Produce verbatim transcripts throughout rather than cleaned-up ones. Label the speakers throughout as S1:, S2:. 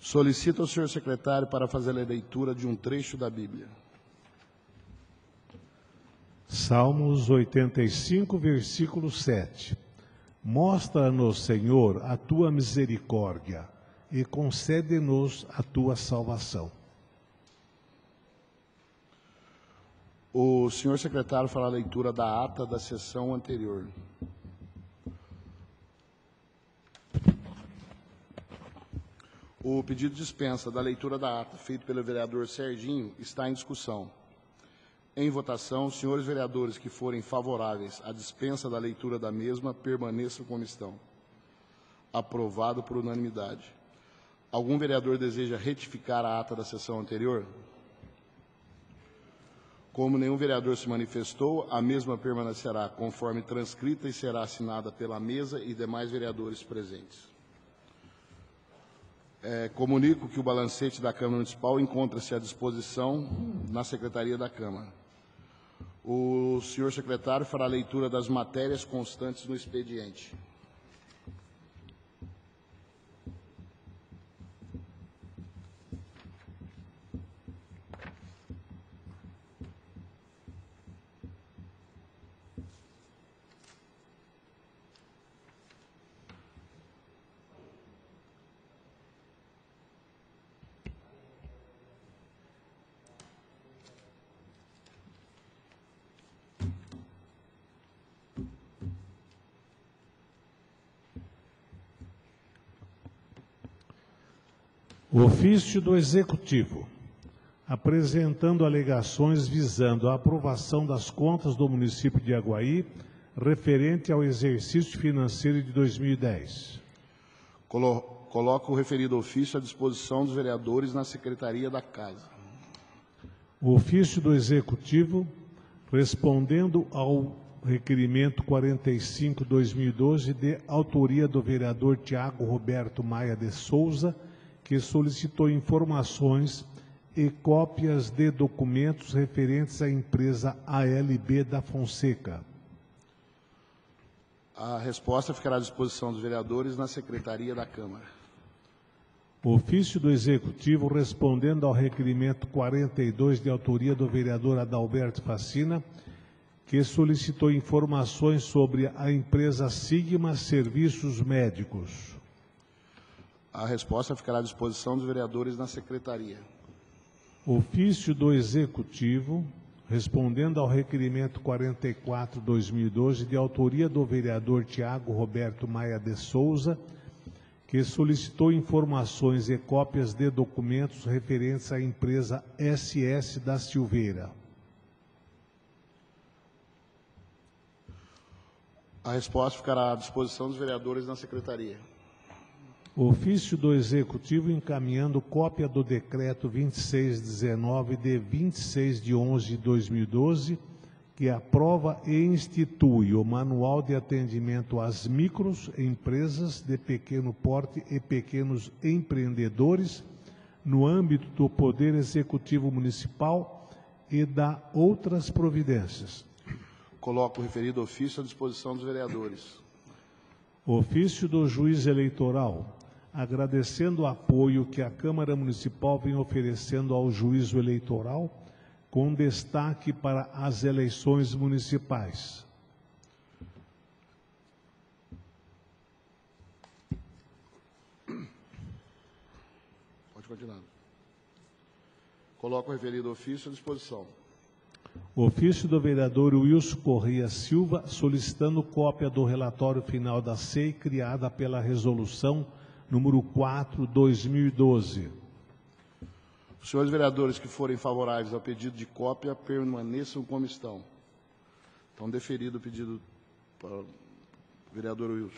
S1: Solicito ao senhor secretário para fazer a leitura de um trecho da Bíblia.
S2: Salmos oitenta e cinco, versículo sete. Mostra-nos, Senhor, a tua misericórdia e concede-nos a tua salvação.
S1: O senhor secretário fará a leitura da ata da sessão anterior. O pedido de dispensa da leitura da ata, feito pelo vereador Serginho, está em discussão. Em votação, os senhores vereadores que forem favoráveis à dispensa da leitura da mesma, permaneçam como estão. Aprovado por unanimidade. Algum vereador deseja retificar a ata da sessão anterior? Como nenhum vereador se manifestou, a mesma permanecerá conforme transcrita e será assinada pela mesa e demais vereadores presentes. É, comunico que o balancete da Câmara Municipal encontra-se à disposição na Secretaria da Câmara. O senhor secretário fará a leitura das matérias constantes no expediente.
S2: Ofício do Executivo, apresentando alegações visando a aprovação das contas do município de Aguaí, referente ao exercício financeiro de dois mil e dez.
S1: Colo coloco o referido ofício à disposição dos vereadores na Secretaria da Casa.
S2: O ofício do Executivo, respondendo ao requerimento quarenta e cinco, dois mil e doze, de autoria do vereador Tiago Roberto Maia de Souza, que solicitou informações e cópias de documentos referentes à empresa A L B da Fonseca.
S1: A resposta ficará à disposição dos vereadores na Secretaria da Câmara.
S2: Ofício do Executivo, respondendo ao requerimento quarenta e dois, de autoria do vereador Adalberto Facina, que solicitou informações sobre a empresa Sigma Serviços Médicos.
S1: A resposta ficará à disposição dos vereadores na Secretaria.
S2: Ofício do Executivo, respondendo ao requerimento quarenta e quatro, dois mil e doze, de autoria do vereador Tiago Roberto Maia de Souza, que solicitou informações e cópias de documentos referentes à empresa S S da Silveira.
S1: A resposta ficará à disposição dos vereadores na Secretaria.
S2: Ofício do Executivo encaminhando cópia do decreto vinte e seis dezenove, de vinte e seis de onze de dois mil e doze, que aprova e institui o Manual de Atendimento às Micros Empresas de Pequeno Porte e Pequenos Empreendedores no âmbito do Poder Executivo Municipal e da outras providências.
S1: Coloco o referido ofício à disposição dos vereadores.
S2: Ofício do Juiz Eleitoral, agradecendo o apoio que a Câmara Municipal vem oferecendo ao juízo eleitoral, com destaque para as eleições municipais.
S1: Pode continuar. Coloco o referido ofício à disposição.
S2: Ofício do vereador Wilson Corrêa Silva, solicitando cópia do relatório final da S E I, criada pela resolução número quatro, dois mil e doze.
S1: Os senhores vereadores que forem favoráveis ao pedido de cópia, permaneçam como estão. Então, deferido o pedido para o vereador Wilson.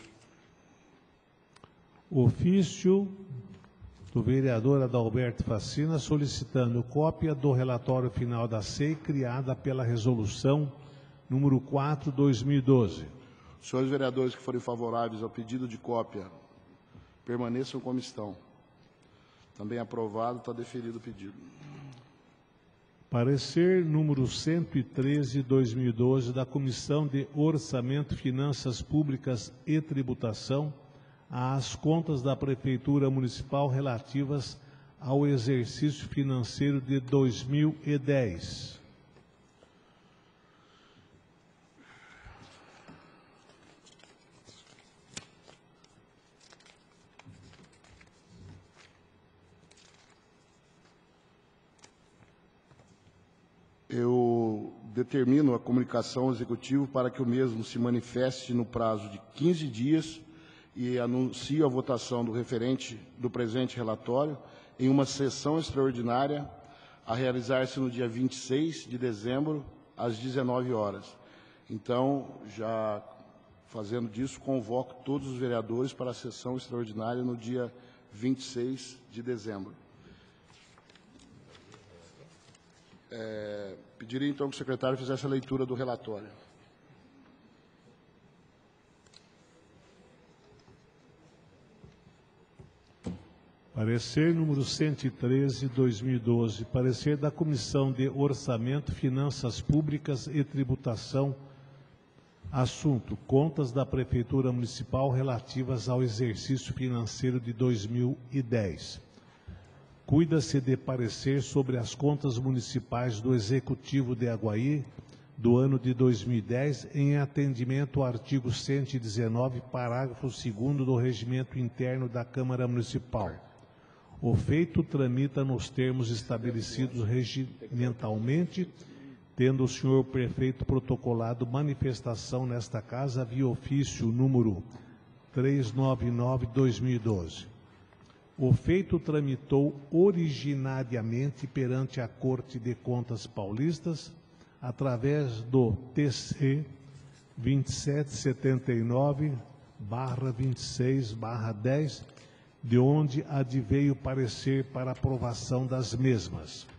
S2: Ofício do vereador Adalberto Facina, solicitando cópia do relatório final da S E I, criada pela resolução número quatro, dois mil e doze.
S1: Os senhores vereadores que forem favoráveis ao pedido de cópia, permaneçam como estão. Também aprovado, está deferido o pedido.
S2: Parecer número cento e treze, dois mil e doze, da Comissão de Orçamento, Finanças Públicas e Tributação, às contas da Prefeitura Municipal relativas ao exercício financeiro de dois mil e dez.
S1: Eu determino a comunicação ao Executivo para que o mesmo se manifeste no prazo de quinze dias e anuncio a votação do referente do presente relatório em uma sessão extraordinária a realizar-se no dia vinte e seis de dezembro, às dezenove horas. Então, já fazendo disso, convoco todos os vereadores para a sessão extraordinária no dia vinte e seis de dezembro. É, pediria, então, que o secretário fizesse a leitura do relatório.
S2: Parecer número cento e treze, dois mil e doze. Parecer da Comissão de Orçamento, Finanças Públicas e Tributação. Assunto: contas da Prefeitura Municipal relativas ao exercício financeiro de dois mil e dez. Cuida-se de parecer sobre as contas municipais do Executivo de Aguaí do ano de dois mil e dez, em atendimento ao artigo cento e dezenove, parágrafo segundo do Regimento Interno da Câmara Municipal. O feito tramita nos termos estabelecidos regimentalmente, tendo o senhor prefeito protocolado manifestação nesta casa via ofício número trezentos e noventa e nove barra dois mil e doze. O feito tramitou originariamente perante a Corte de Contas Paulistas, através do T C vinte e sete setenta e nove barra vinte e seis barra dez, de onde adveio parecer para aprovação das mesmas.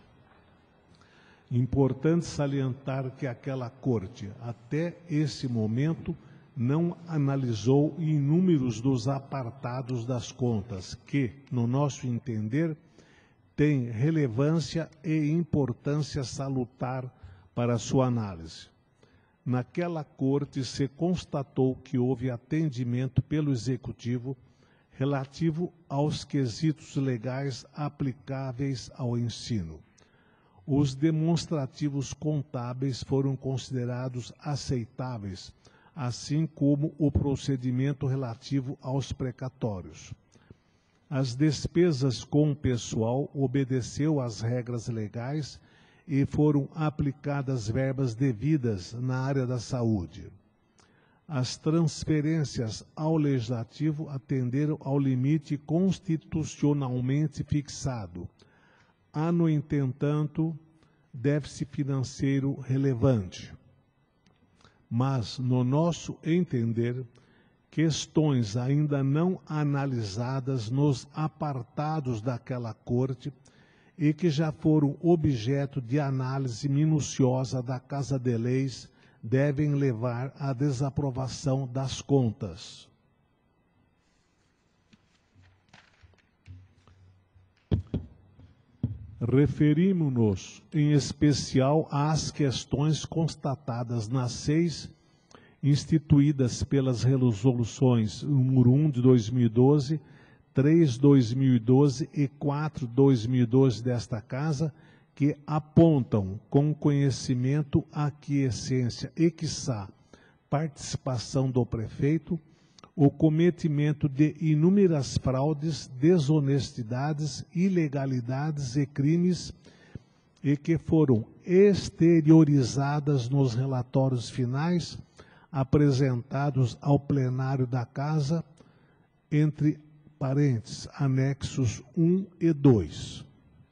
S2: Importante salientar que aquela Corte, até esse momento, não analisou inúmeros dos apartados das contas que, no nosso entender, têm relevância e importância salutar para sua análise. Naquela Corte se constatou que houve atendimento pelo Executivo relativo aos quesitos legais aplicáveis ao ensino. Os demonstrativos contábeis foram considerados aceitáveis, assim como o procedimento relativo aos precatórios. As despesas com o pessoal obedeceu às regras legais e foram aplicadas verbas devidas na área da saúde. As transferências ao Legislativo atenderam ao limite constitucionalmente fixado. Há, no entanto, déficit financeiro relevante. Mas, no nosso entender, questões ainda não analisadas nos apartados daquela Corte e que já foram objeto de análise minuciosa da Casa de Leis devem levar à desaprovação das contas. Referimos-nos, em especial, às questões constatadas nas seis instituídas pelas resoluções número um de dois mil e doze, três de dois mil e doze e quatro de dois mil e doze desta Casa, que apontam com conhecimento, aquiescência e, quiçá, participação do prefeito, o cometimento de inúmeras fraudes, desonestidades, ilegalidades e crimes e que foram exteriorizadas nos relatórios finais apresentados ao plenário da Casa, entre parênteses, anexos um e dois.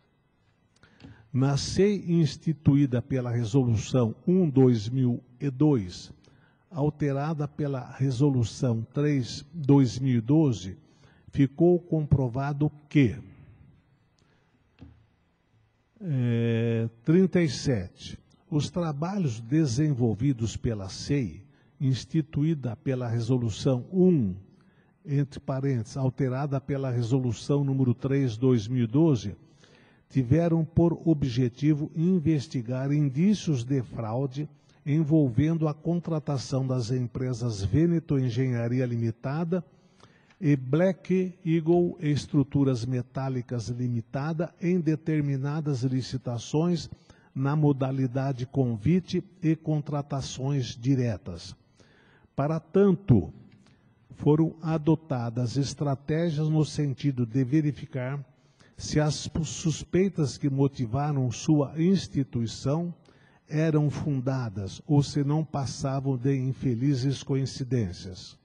S2: Na C E I instituída pela Resolução um barra dois mil e dois, alterada pela Resolução três barra dois mil e doze, ficou comprovado que é, trinta e sete. Os trabalhos desenvolvidos pela C E I, instituída pela Resolução um, entre parênteses, alterada pela Resolução número três barra dois mil e doze, tiveram por objetivo investigar indícios de fraude envolvendo a contratação das empresas Veneto Engenharia Limitada, e Black Eagle Estruturas Metálicas Limitada em determinadas licitações na modalidade convite e contratações diretas. Para tanto, foram adotadas estratégias no sentido de verificar se as suspeitas que motivaram sua instituição eram fundadas ou se não passavam de infelizes coincidências.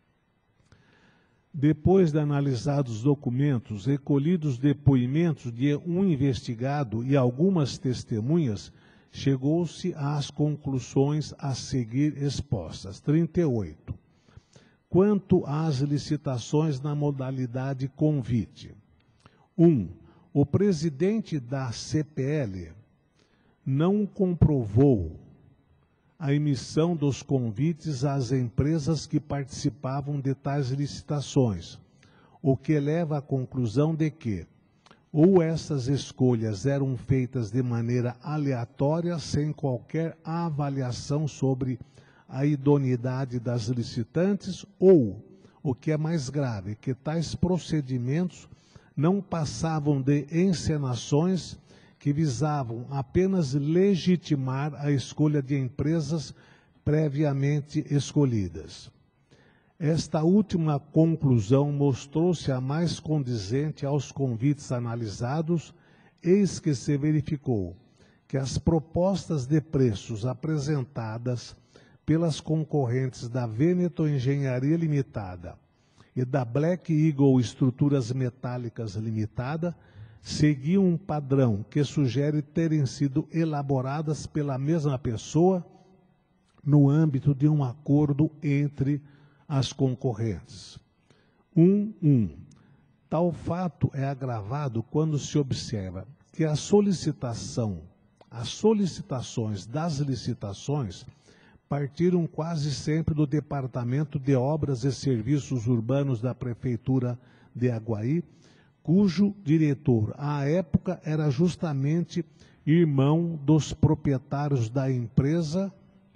S2: Depois de analisados os documentos, recolhidos depoimentos de um investigado e algumas testemunhas, chegou-se às conclusões a seguir expostas. trinta e oito. Quanto às licitações na modalidade convite. um. O presidente da C P L não comprovou a emissão dos convites às empresas que participavam de tais licitações, o que leva à conclusão de que ou essas escolhas eram feitas de maneira aleatória, sem qualquer avaliação sobre a idoneidade das licitantes, ou, o que é mais grave, que tais procedimentos não passavam de encenações que visavam apenas legitimar a escolha de empresas previamente escolhidas. Esta última conclusão mostrou-se a mais condizente aos convites analisados, eis que se verificou que as propostas de preços apresentadas pelas concorrentes da Veneto Engenharia Limitada e da Black Eagle Estruturas Metálicas Limitada seguiam um padrão que sugere terem sido elaboradas pela mesma pessoa no âmbito de um acordo entre as concorrentes. um. um. Tal fato é agravado quando se observa que a solicitação, as solicitações das licitações partiram quase sempre do Departamento de Obras e Serviços Urbanos da Prefeitura de Aguaí, cujo diretor, à época, era justamente irmão dos proprietários da empresa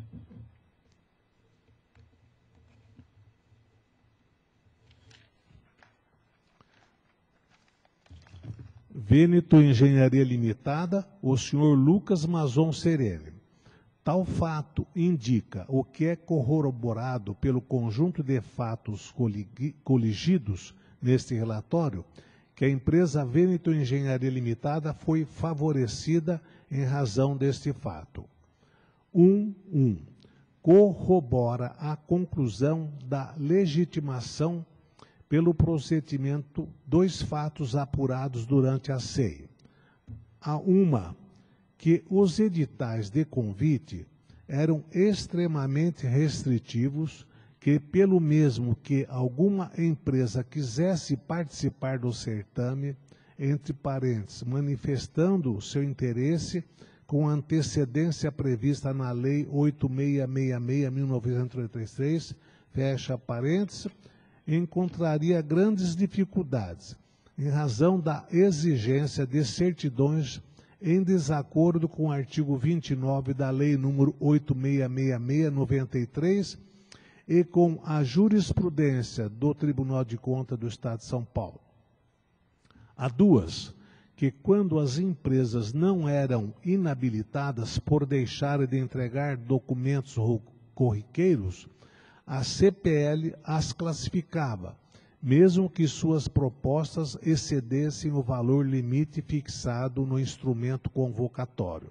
S2: Veneto Engenharia Limitada, o senhor Lucas Mazon Serene. Tal fato indica, o que é corroborado pelo conjunto de fatos coligidos neste relatório, que a empresa Veneto Engenharia Limitada foi favorecida em razão deste fato. um. um. Corrobora a conclusão da legitimação pelo procedimento dois fatos apurados durante a C E I. A uma, que os editais de convite eram extremamente restritivos, que pelo mesmo que alguma empresa quisesse participar do certame, entre parênteses, manifestando o seu interesse com antecedência prevista na Lei oito mil seiscentos e sessenta e seis de mil novecentos e oitenta e três, fecha parênteses, encontraria grandes dificuldades, em razão da exigência de certidões em desacordo com o artigo vinte e nove da Lei número oito mil seiscentos e sessenta e seis de noventa e três e com a jurisprudência do Tribunal de Contas do Estado de São Paulo. Há duas, que quando as empresas não eram inabilitadas por deixarem de entregar documentos corriqueiros, a C P L as classificava, mesmo que suas propostas excedessem o valor limite fixado no instrumento convocatório.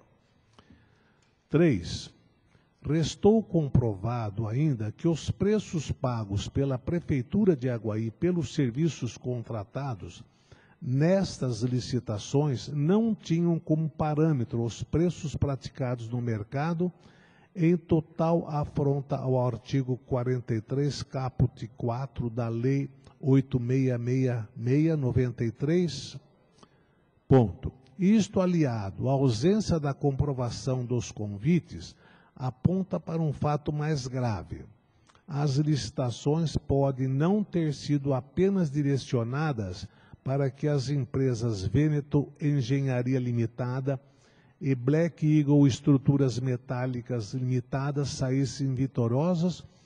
S2: três. Restou comprovado ainda que os preços pagos pela Prefeitura de Aguaí pelos serviços contratados nestas licitações não tinham como parâmetro os preços praticados no mercado, em total afronta ao artigo quarenta e três, caput quatro da Lei oito mil seiscentos e sessenta e seis de noventa e três. Ponto. Isto aliado à ausência da comprovação dos convites, aponta para um fato mais grave. As licitações podem não ter sido apenas direcionadas para que as empresas Veneto Engenharia Limitada e Black Eagle Estruturas Metálicas Limitadas saíssem vitoriosas,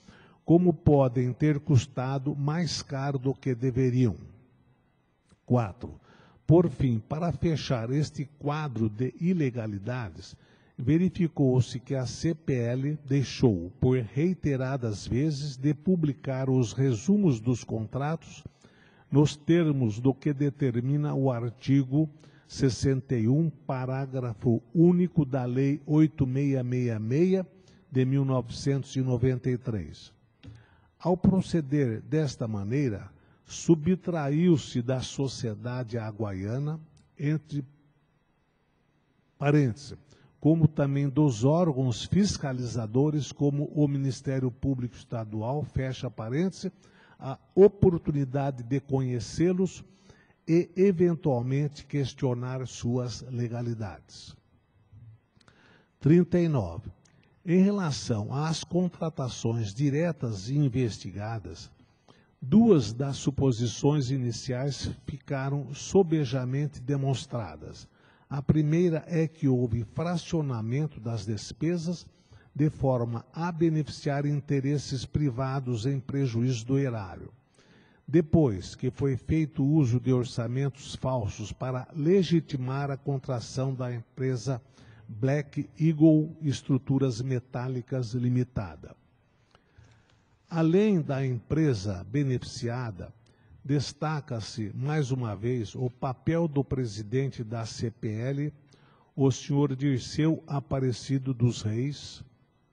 S2: como podem ter custado mais caro do que deveriam. Quatro. Por fim, para fechar este quadro de ilegalidades, verificou-se que a C P L deixou, por reiteradas vezes, de publicar os resumos dos contratos nos termos do que determina o artigo sessenta e um, parágrafo único da Lei oito mil seiscentos e sessenta e seis, de mil novecentos e noventa e três. Ao proceder desta maneira, subtraiu-se da sociedade aguaiana, entre parênteses, como também dos órgãos fiscalizadores, como o Ministério Público Estadual, fecha parênteses, a oportunidade de conhecê-los e, eventualmente, questionar suas legalidades. trinta e nove. Em relação às contratações diretas e investigadas, duas das suposições iniciais ficaram sobejamente demonstradas. A primeira é que houve fracionamento das despesas de forma a beneficiar interesses privados em prejuízo do erário. Depois que foi feito uso de orçamentos falsos para legitimar a contratação da empresa Black Eagle Estruturas Metálicas Limitada. Além da empresa beneficiada, destaca-se, mais uma vez, o papel do presidente da C P L, o senhor Dirceu Aparecido dos Reis,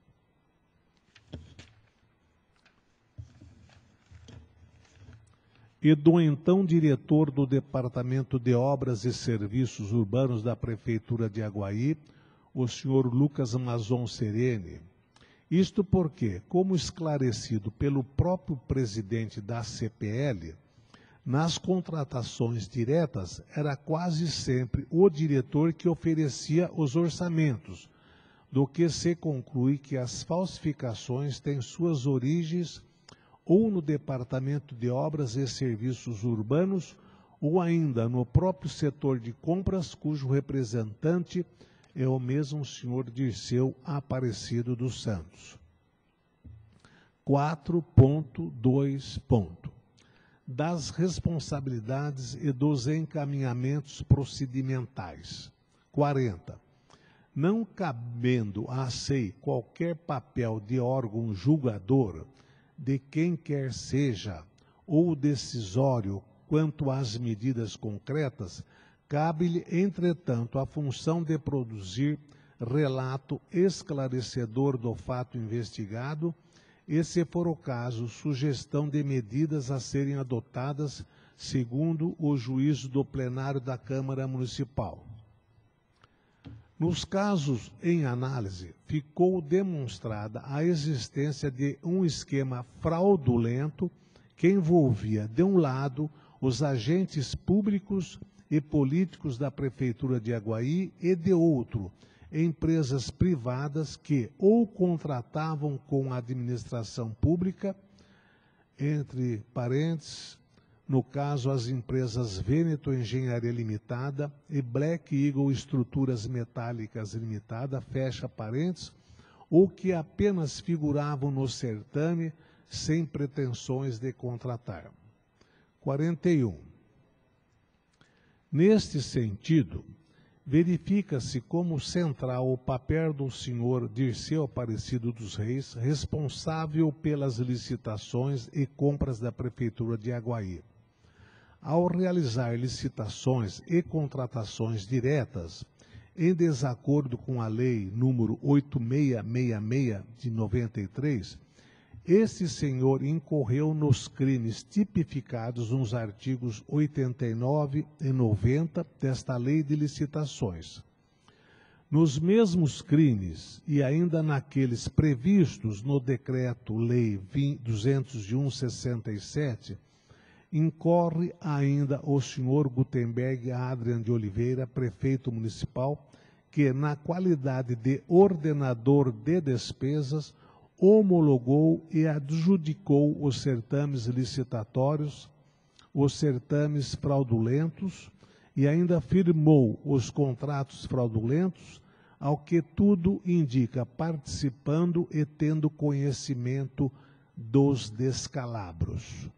S2: e do então diretor do Departamento de Obras e Serviços Urbanos da Prefeitura de Aguaí, o senhor Lucas Mazon Serene. Isto porque, como esclarecido pelo próprio presidente da C P L, nas contratações diretas era quase sempre o diretor que oferecia os orçamentos, do que se conclui que as falsificações têm suas origens ou no Departamento de Obras e Serviços Urbanos, ou ainda no próprio setor de compras, cujo representante é o mesmo senhor Dirceu Aparecido dos Santos. quatro ponto dois. Das responsabilidades e dos encaminhamentos procedimentais. quarenta. Não cabendo à S E I qualquer papel de órgão julgador, de quem quer seja, ou decisório quanto às medidas concretas, cabe-lhe, entretanto, a função de produzir relato esclarecedor do fato investigado e, se for o caso, sugestão de medidas a serem adotadas segundo o juízo do plenário da Câmara Municipal. Nos casos em análise, ficou demonstrada a existência de um esquema fraudulento que envolvia, de um lado, os agentes públicos e políticos da Prefeitura de Aguaí e, de outro, empresas privadas que ou contratavam com a administração pública, entre parênteses, no caso as empresas Vêneto Engenharia Limitada e Black Eagle Estruturas Metálicas Limitada, fecha parênteses, ou que apenas figuravam no certame sem pretensões de contratar. quarenta e um. Neste sentido, verifica-se como central o papel do senhor Dirceu Aparecido dos Reis, responsável pelas licitações e compras da Prefeitura de Aguaí. Ao realizar licitações e contratações diretas, em desacordo com a Lei número oito mil seiscentos e sessenta e seis de noventa e três, este senhor incorreu nos crimes tipificados nos artigos oitenta e nove e noventa desta Lei de Licitações. Nos mesmos crimes, e ainda naqueles previstos no Decreto-Lei duzentos e um barra sessenta e sete, incorre ainda o senhor Gutenberg Adrian de Oliveira, prefeito municipal, que, na qualidade de ordenador de despesas, homologou e adjudicou os certames licitatórios, os certames fraudulentos e ainda firmou os contratos fraudulentos, ao que tudo indica, participando e tendo conhecimento dos descalabros.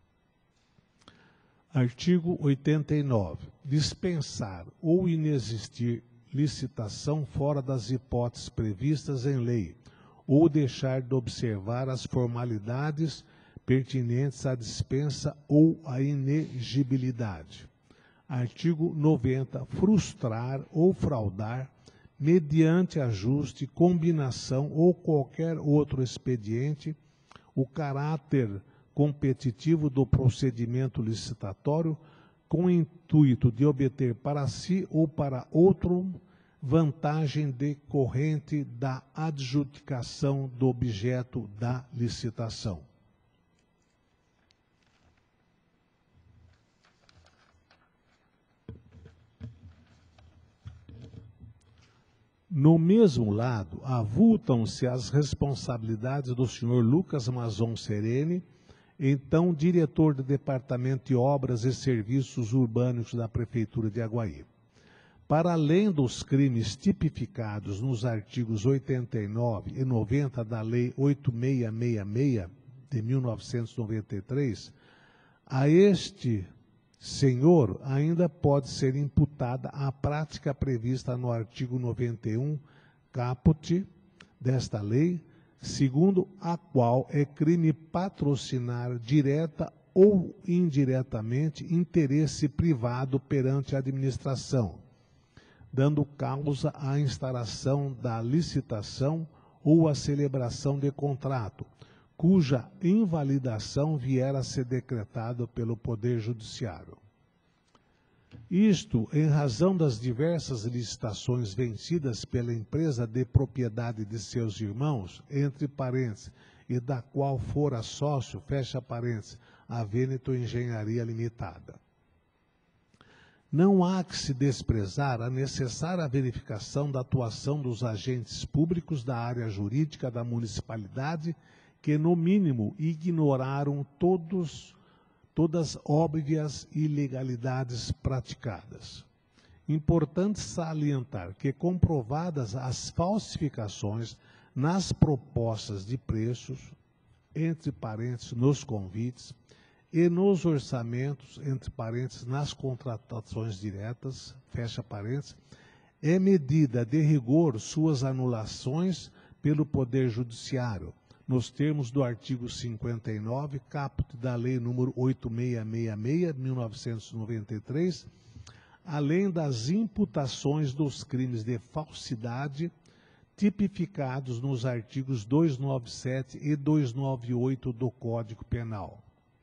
S2: Artigo oitenta e nove. Dispensar ou inexistir licitação fora das hipóteses previstas em lei, ou deixar de observar as formalidades pertinentes à dispensa ou à inegibilidade. Artigo noventa. Frustrar ou fraudar, mediante ajuste, combinação ou qualquer outro expediente, o caráter competitivo do procedimento licitatório, com o intuito de obter para si ou para outro vantagem decorrente da adjudicação do objeto da licitação. No mesmo lado, avultam-se as responsabilidades do senhor Lucas Mazon Serene, então diretor do Departamento de Obras e Serviços Urbanos da Prefeitura de Aguaí. Para além dos crimes tipificados nos artigos oitenta e nove e noventa da Lei oito mil seiscentos e sessenta e seis, de mil novecentos e noventa e três, a este senhor ainda pode ser imputada a prática prevista no artigo noventa e um, caput, desta lei, segundo a qual é crime patrocinar direta ou indiretamente interesse privado perante a administração, dando causa à instauração da licitação ou à celebração de contrato, cuja invalidação vier a ser decretado pelo Poder Judiciário. Isto em razão das diversas licitações vencidas pela empresa de propriedade de seus irmãos, entre parênteses, e da qual fora sócio, fecha parênteses, a Vêneto Engenharia Limitada. Não há que se desprezar a necessária verificação da atuação dos agentes públicos da área jurídica da municipalidade, que, no mínimo, ignoraram todos todas óbvias ilegalidades praticadas. Importante salientar que, comprovadas as falsificações nas propostas de preços, entre parênteses, nos convites, e nos orçamentos, entre parênteses, nas contratações diretas, fecha parênteses, é medida de rigor suas anulações pelo Poder Judiciário, nos termos do artigo cinquenta e nove, caput da Lei número oito mil seiscentos e sessenta e seis, de mil novecentos e noventa e três, além das imputações dos crimes de falsidade tipificados nos artigos duzentos e noventa e sete e duzentos e noventa e oito do Código Penal.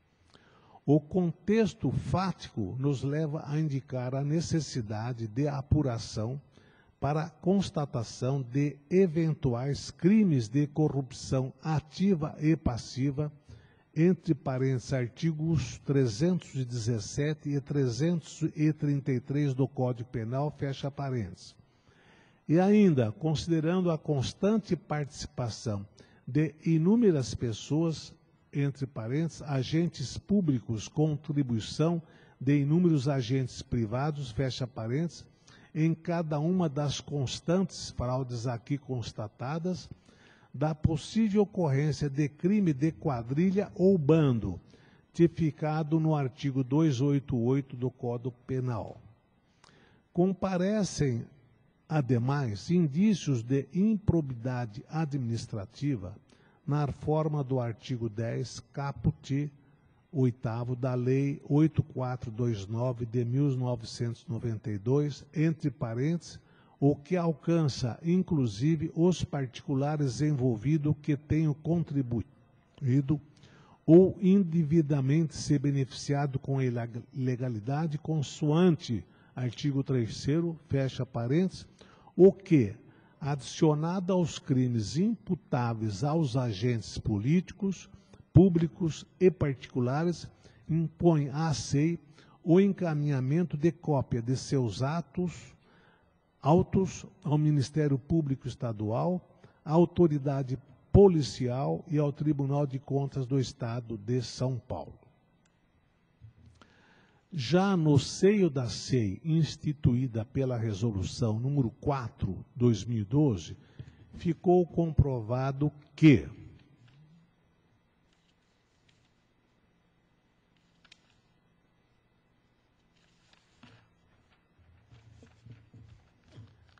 S2: O contexto fático nos leva a indicar a necessidade de apuração para constatação de eventuais crimes de corrupção ativa e passiva, entre parênteses, artigos trezentos e dezessete e trezentos e trinta e três do Código Penal, fecha parênteses. E ainda, considerando a constante participação de inúmeras pessoas, entre parênteses, agentes públicos, contribuição de inúmeros agentes privados, fecha parênteses, em cada uma das constantes fraudes aqui constatadas, da possível ocorrência de crime de quadrilha ou bando, tipificado no artigo duzentos e oitenta e oito do Código Penal. Comparecem, ademais, indícios de improbidade administrativa na forma do artigo dez, caput oitavo da Lei oito mil quatrocentos e vinte e nove de mil novecentos e noventa e dois, entre parênteses, o que alcança, inclusive, os particulares envolvidos que tenham contribuído ou indevidamente se beneficiado com ilegalidade, consoante artigo terceiro, fecha parênteses, o que, adicionado aos crimes imputáveis aos agentes políticos, públicos e particulares, impõe à S E I o encaminhamento de cópia de seus atos, autos ao Ministério Público Estadual, à Autoridade Policial e ao Tribunal de Contas do Estado de São Paulo. Já no seio da S E I, instituída pela Resolução número quatro, de dois mil e doze, ficou comprovado que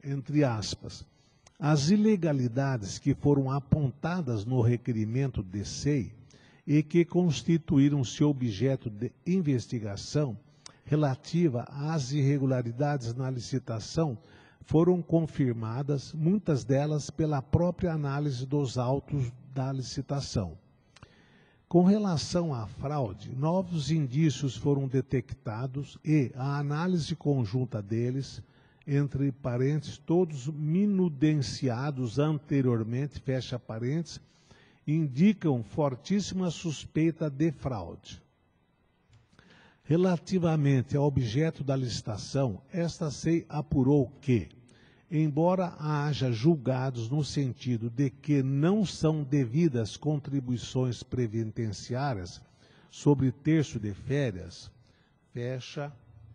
S2: entre aspas, as ilegalidades que foram apontadas no requerimento de S E I e que constituíram seu objeto de investigação relativa às irregularidades na licitação foram confirmadas, muitas delas pela própria análise dos autos da licitação. Com relação à fraude, novos indícios foram detectados e a análise conjunta deles, entre parênteses, todos minudenciados anteriormente, fecha parênteses, indicam fortíssima suspeita de fraude. Relativamente ao objeto da licitação, esta S E I apurou que, embora haja julgados no sentido de que não são devidas contribuições previdenciárias sobre terço de férias, fecha,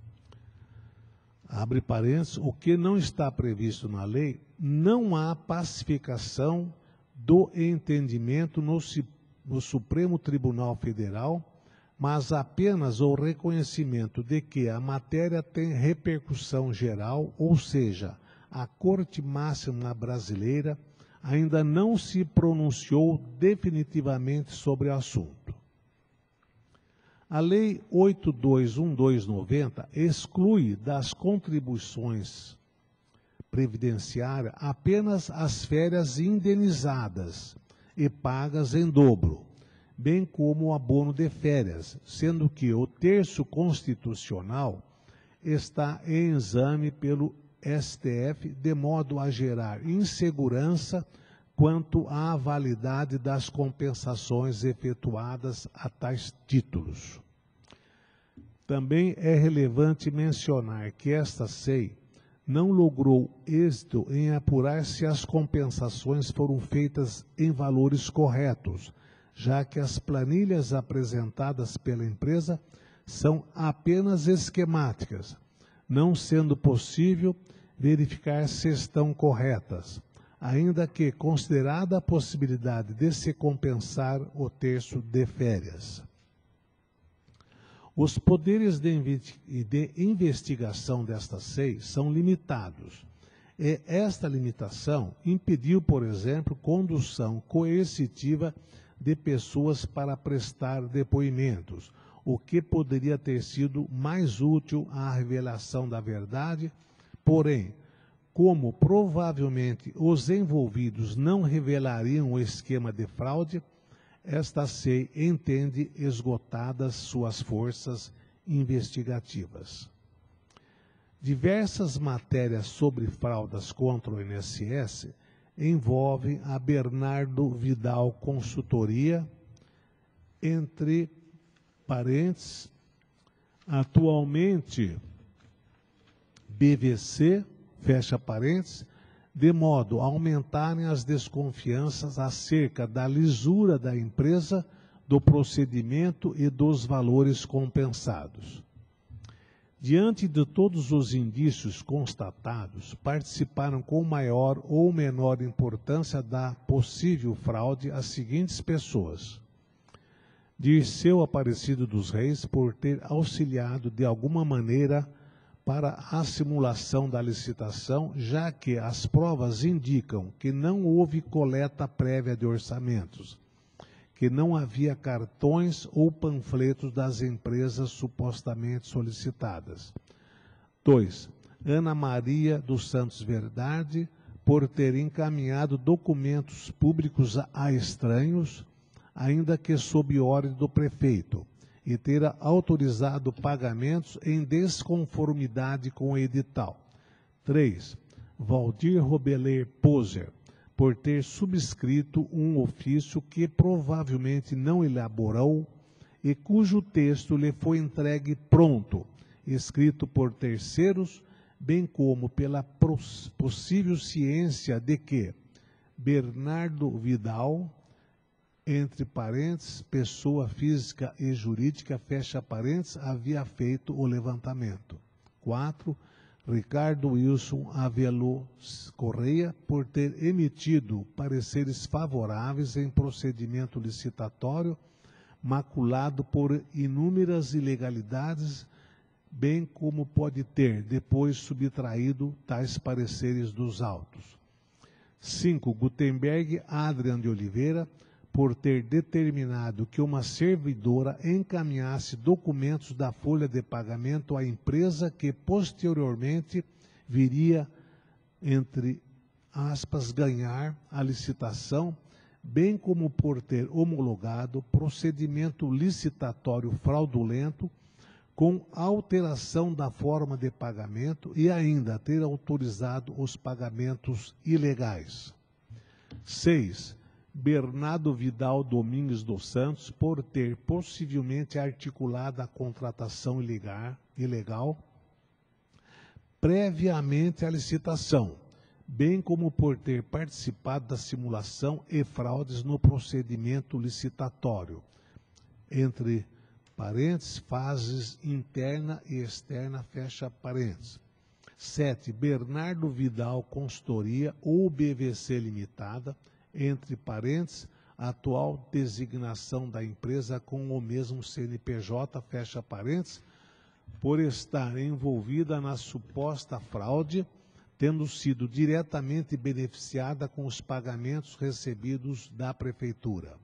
S2: abre parênteses, o que não está previsto na lei, não há pacificação do entendimento no, no Supremo Tribunal Federal, mas apenas o reconhecimento de que a matéria tem repercussão geral, ou seja, a Corte Máxima Brasileira ainda não se pronunciou definitivamente sobre o assunto. A Lei oito dois um dois noventa exclui das contribuições previdenciárias apenas as férias indenizadas e pagas em dobro, bem como o abono de férias, sendo que o terço constitucional está em exame pelo S T F, de modo a gerar insegurança quanto à validade das compensações efetuadas a tais títulos. Também é relevante mencionar que esta S E I não logrou êxito em apurar se as compensações foram feitas em valores corretos, já que as planilhas apresentadas pela empresa são apenas esquemáticas, não sendo possível verificar se estão corretas, ainda que considerada a possibilidade de se compensar o terço de férias. Os poderes de, de investigação desta S E I são limitados, e esta limitação impediu, por exemplo, condução coercitiva de pessoas para prestar depoimentos, o que poderia ter sido mais útil à revelação da verdade. Porém, como provavelmente os envolvidos não revelariam o esquema de fraude, esta S E I entende esgotadas suas forças investigativas. Diversas matérias sobre fraudes contra o I N S S envolvem a Bernardo Vidal Consultoria, entre parênteses, atualmente B V C, fecha parênteses, de modo a aumentarem as desconfianças acerca da lisura da empresa, do procedimento e dos valores compensados. Diante de todos os indícios constatados, participaram com maior ou menor importância da possível fraude as seguintes pessoas: Dirceu Aparecido dos Reis, por ter auxiliado de alguma maneira para a simulação da licitação, já que as provas indicam que não houve coleta prévia de orçamentos, que não havia cartões ou panfletos das empresas supostamente solicitadas. dois. Ana Maria dos Santos Verdade, por ter encaminhado documentos públicos a estranhos, ainda que sob ordem do prefeito, e ter autorizado pagamentos em desconformidade com o edital. três. Valdir Robeler Poser, por ter subscrito um ofício que provavelmente não elaborou e cujo texto lhe foi entregue pronto, escrito por terceiros, bem como pela possível ciência de que Bernardo Vidal, entre parênteses, pessoa física e jurídica, fecha parênteses, havia feito o levantamento. quatro. Ricardo Wilson Avelo Correia, por ter emitido pareceres favoráveis em procedimento licitatório, maculado por inúmeras ilegalidades, bem como pode ter depois subtraído tais pareceres dos autos. cinco. Gutenberg Adrian de Oliveira, por ter determinado que uma servidora encaminhasse documentos da folha de pagamento à empresa que posteriormente viria, entre aspas, ganhar a licitação, bem como por ter homologado procedimento licitatório fraudulento com alteração da forma de pagamento e ainda ter autorizado os pagamentos ilegais. seis. Bernardo Vidal Domingues dos Santos, por ter possivelmente articulado a contratação ilegal, ilegal previamente à licitação, bem como por ter participado da simulação e fraudes no procedimento licitatório, entre parênteses, fases interna e externa, fecha parênteses. sete. Bernardo Vidal Consultoria ou B V C Limitada, entre parênteses, atual designação da empresa com o mesmo C N P J, fecha parênteses, por estar envolvida na suposta fraude, tendo sido diretamente beneficiada com os pagamentos recebidos da Prefeitura.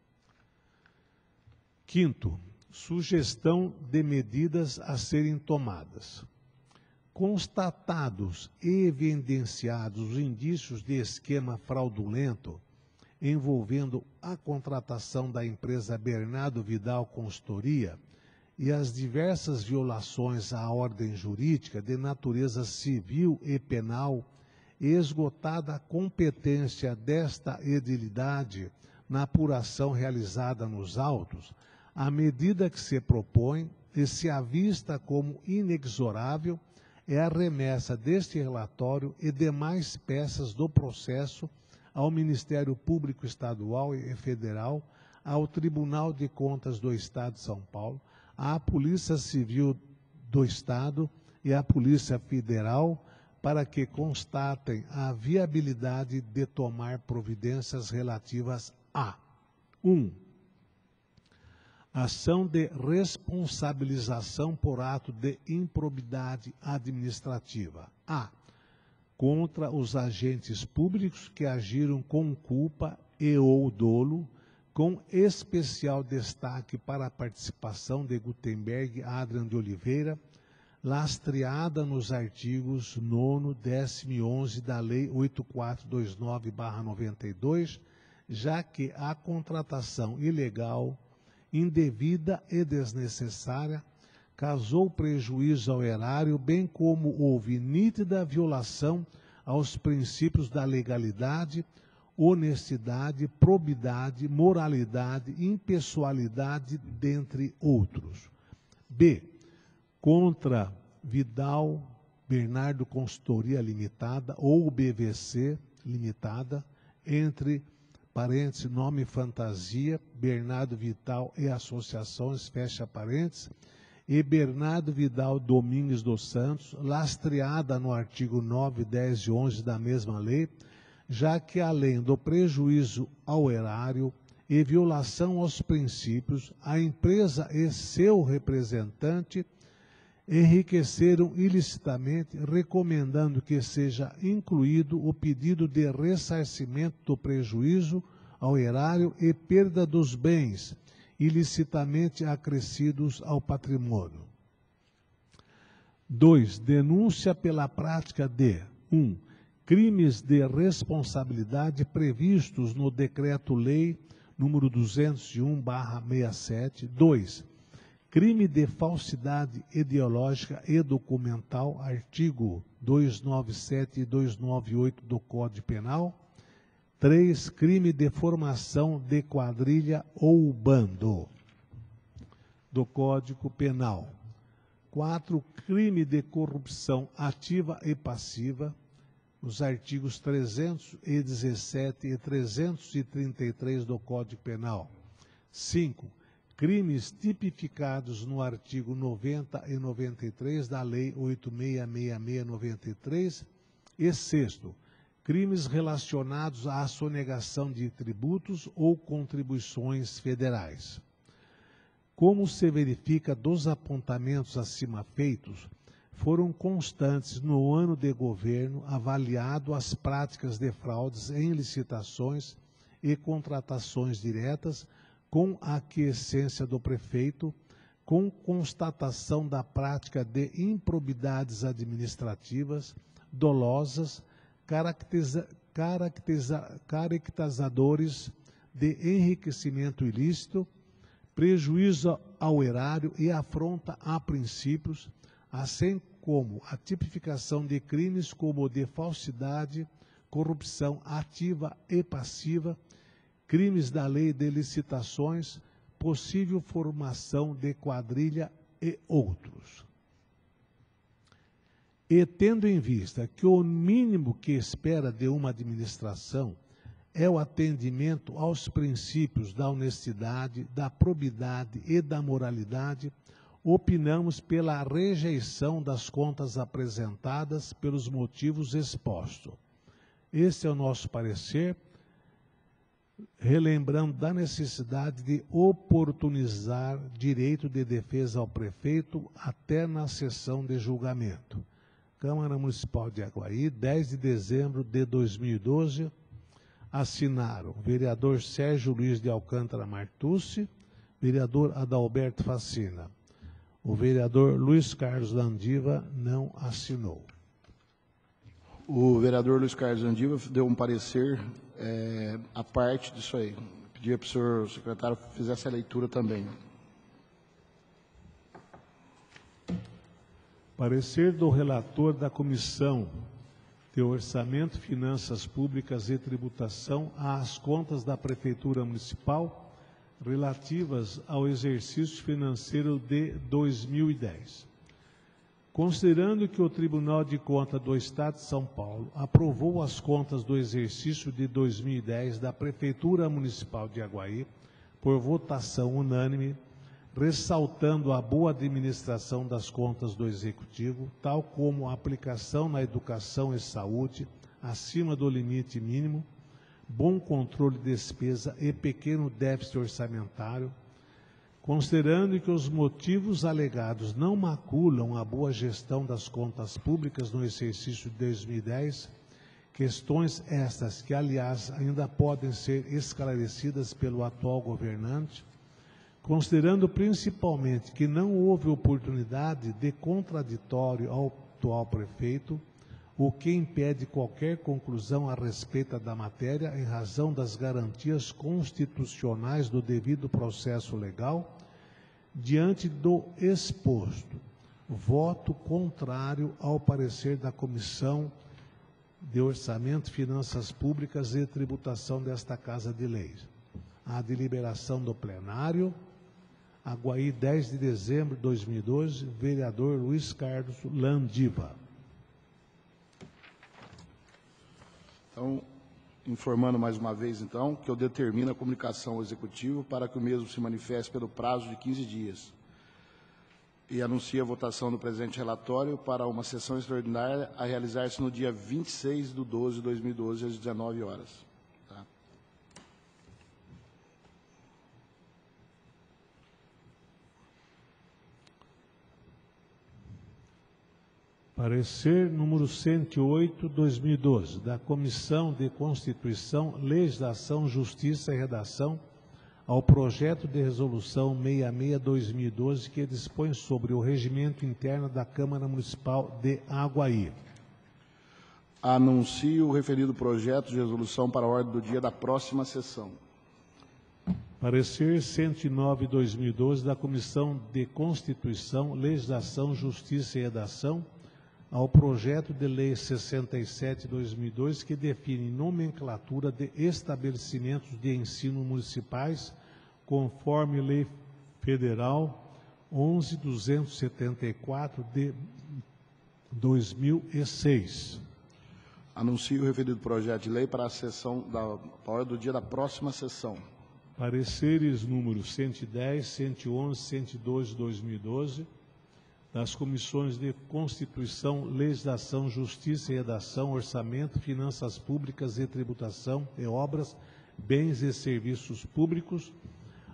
S2: Quinto, sugestão de medidas a serem tomadas. Constatados e evidenciados os indícios de esquema fraudulento envolvendo a contratação da empresa Bernardo Vidal Consultoria e as diversas violações à ordem jurídica de natureza civil e penal, esgotada a competência desta edilidade na apuração realizada nos autos, a medida que se propõe e se avista como inexorável é a remessa deste relatório e demais peças do processo ao Ministério Público Estadual e Federal, ao Tribunal de Contas do Estado de São Paulo, à Polícia Civil do Estado e à Polícia Federal, para que constatem a viabilidade de tomar providências relativas a um. Ação de responsabilização por ato de improbidade administrativa. A. Contra os agentes públicos que agiram com culpa e ou dolo, com especial destaque para a participação de Gutenberg Adrian de Oliveira, lastreada nos artigos nono, décimo e onze da Lei oito mil quatrocentos e vinte e nove barra noventa e dois, já que a contratação ilegal, indevida e desnecessária, causou prejuízo ao erário, bem como houve nítida violação aos princípios da legalidade, honestidade, probidade, moralidade, impessoalidade, dentre outros. B. Contra Vidal Bernardo Consultoria Limitada ou B V C Limitada, entre parênteses, nome fantasia, Bernardo Vital e associações, fecha parênteses, e Bernardo Vidal Domingues dos Santos, lastreada no artigo nove, dez e onze da mesma lei, já que além do prejuízo ao erário e violação aos princípios, a empresa e seu representante enriqueceram ilicitamente, recomendando que seja incluído o pedido de ressarcimento do prejuízo ao erário e perda dos bens ilicitamente acrescidos ao patrimônio. dois. Denúncia pela prática de um. Crimes de responsabilidade previstos no Decreto-Lei número duzentos e um barra sessenta e sete. dois. Crime de falsidade ideológica e documental, artigo duzentos e noventa e sete e duzentos e noventa e oito do Código Penal. três. Crime de formação de quadrilha ou bando do Código Penal. quatro. Crime de corrupção ativa e passiva, os artigos trezentos e dezessete e trezentos e trinta e três do Código Penal. cinco. Crimes tipificados no artigo noventa e noventa e três da Lei oito mil seiscentos e sessenta e seis noventa e três. E sexto, crimes relacionados à sonegação de tributos ou contribuições federais. Como se verifica dos apontamentos acima feitos, foram constantes no ano de governo avaliado as práticas de fraudes em licitações e contratações diretas, com a aquiescência do prefeito, com constatação da prática de improbidades administrativas dolosas, caracteriza, caracteriza, caracterizadores de enriquecimento ilícito, prejuízo ao erário e afronta a princípios, assim como a tipificação de crimes como de falsidade, corrupção ativa e passiva, crimes da lei de licitações, possível formação de quadrilha e outros. E tendo em vista que o mínimo que espera de uma administração é o atendimento aos princípios da honestidade, da probidade e da moralidade, opinamos pela rejeição das contas apresentadas pelos motivos expostos. Este é o nosso parecer, relembrando da necessidade de oportunizar direito de defesa ao prefeito até na sessão de julgamento. Câmara Municipal de Aguaí, dez de dezembro de dois mil e doze, assinaram o vereador Sérgio Luiz de Alcântara Martucci, vereador Adalberto Facina. O vereador Luiz Carlos Landiva não assinou.
S1: O vereador Luiz Carlos Landiva deu um parecer é, à parte disso aí. Pedia para o senhor secretário fizesse a leitura também.
S2: Parecer do relator da Comissão de Orçamento, Finanças Públicas e Tributação às contas da Prefeitura Municipal relativas ao exercício financeiro de dois mil e dez. Considerando que o Tribunal de Contas do Estado de São Paulo aprovou as contas do exercício de dois mil e dez da Prefeitura Municipal de Aguaí por votação unânime, ressaltando a boa administração das contas do Executivo, tal como a aplicação na educação e saúde acima do limite mínimo, bom controle de despesa e pequeno déficit orçamentário, considerando que os motivos alegados não maculam a boa gestão das contas públicas no exercício de dois mil e dez, questões estas que, aliás, ainda podem ser esclarecidas pelo atual governante, considerando principalmente que não houve oportunidade de contraditório ao atual prefeito, o que impede qualquer conclusão a respeito da matéria em razão das garantias constitucionais do devido processo legal, diante do exposto, voto contrário ao parecer da Comissão de Orçamento, Finanças Públicas e Tributação desta Casa de Leis. A deliberação do plenário, Aguaí, dez de dezembro de dois mil e doze, vereador Luiz Carlos Landiva.
S1: Então, informando mais uma vez, então, que eu determino a comunicação ao Executivo para que o mesmo se manifeste pelo prazo de quinze dias. E anuncio a votação do presente relatório para uma sessão extraordinária a realizar-se no dia vinte e seis de doze de dois mil e doze, às dezenove horas. Tá?
S2: Parecer número cento e oito, dois mil e doze, da Comissão de Constituição, Legislação, Justiça e Redação, ao projeto de resolução sessenta e seis, dois mil e doze, que dispõe sobre o regimento interno da Câmara Municipal de Aguaí.
S1: Anuncio o referido projeto de resolução para a ordem do dia da próxima sessão.
S2: Parecer cento e nove, dois mil e doze, da Comissão de Constituição, Legislação, Justiça e Redação, ao projeto de lei sessenta e sete, dois mil e dois, que define nomenclatura de estabelecimentos de ensino municipais, conforme Lei Federal onze mil duzentos e setenta e quatro de dois mil e seis.
S1: Anuncio o referido projeto de lei para a sessão da para a hora do dia da próxima sessão.
S2: Pareceres números cento e dez, cento e onze, cento e doze de dois mil e doze, das Comissões de Constituição, Legislação, Justiça e Redação, Orçamento, Finanças Públicas e Tributação e Obras, Bens e Serviços Públicos,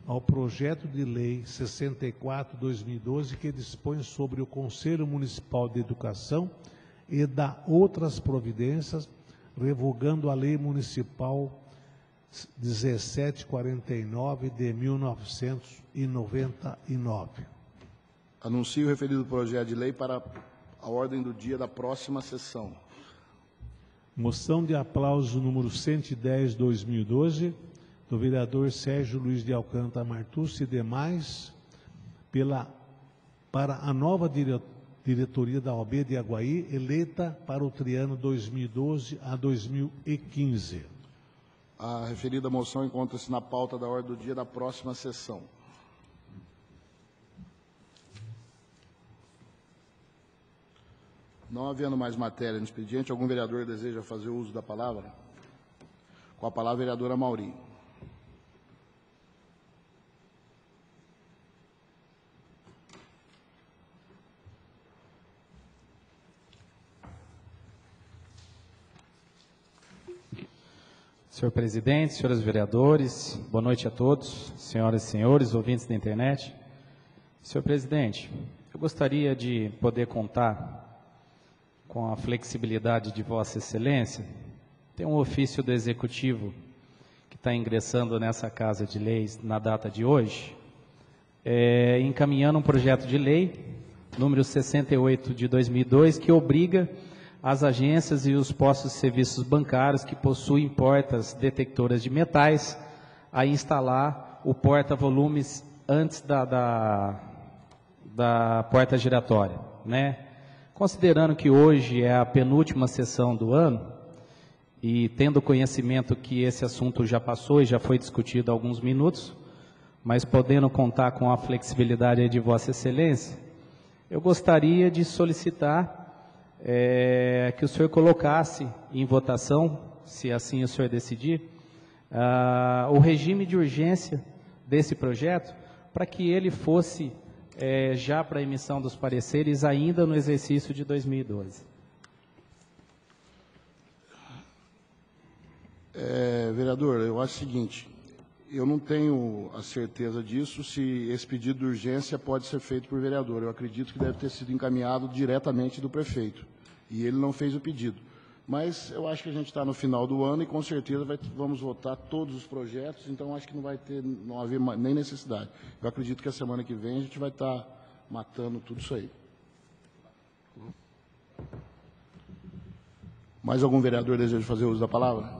S2: ao projeto de lei sessenta e quatro, dois mil e doze, que dispõe sobre o Conselho Municipal de Educação e dá outras providências, revogando a Lei Municipal dezessete quarenta e nove de mil novecentos e noventa e nove.
S1: Anuncio o referido projeto de lei para a ordem do dia da próxima sessão.
S2: Moção de aplauso número cento e dez, dois mil e doze, do vereador Sérgio Luiz de Alcântara Martucci e demais, pela, para a nova dire, diretoria da O A B de Aguaí, eleita para o triênio dois mil e doze a dois mil e quinze.
S1: A referida moção encontra-se na pauta da ordem do dia da próxima sessão. Não havendo mais matéria no expediente, algum vereador deseja fazer uso da palavra? Com a palavra, a vereadora Mauri.
S3: Senhor presidente, senhores vereadores, boa noite a todos, senhoras e senhores, ouvintes da internet. Senhor presidente, eu gostaria de poder contar com a flexibilidade de Vossa Excelência. Tem um ofício do Executivo que está ingressando nessa Casa de Leis na data de hoje, é, encaminhando um projeto de lei, número sessenta e oito de dois mil e dois, que obriga as agências e os postos de serviços bancários que possuem portas detectoras de metais a instalar o porta-volumes antes da, da, da porta giratória, né? Considerando que hoje é a penúltima sessão do ano, e tendo conhecimento que esse assunto já passou e já foi discutido há alguns minutos, mas podendo contar com a flexibilidade de Vossa Excelência, eu gostaria de solicitar É, que o senhor colocasse em votação, se assim o senhor decidir, uh, o regime de urgência desse projeto, para que ele fosse é, já para a emissão dos pareceres ainda no exercício de dois mil e doze.
S1: É, vereador, eu acho o seguinte, eu não tenho a certeza disso, se esse pedido de urgência pode ser feito por vereador. Eu acredito que deve ter sido encaminhado diretamente do prefeito, e ele não fez o pedido. Mas eu acho que a gente está no final do ano e com certeza vai, vamos votar todos os projetos, então acho que não vai ter, não haver nem necessidade. Eu acredito que a semana que vem a gente vai estar matando tudo isso aí. Mais algum vereador deseja fazer uso da palavra?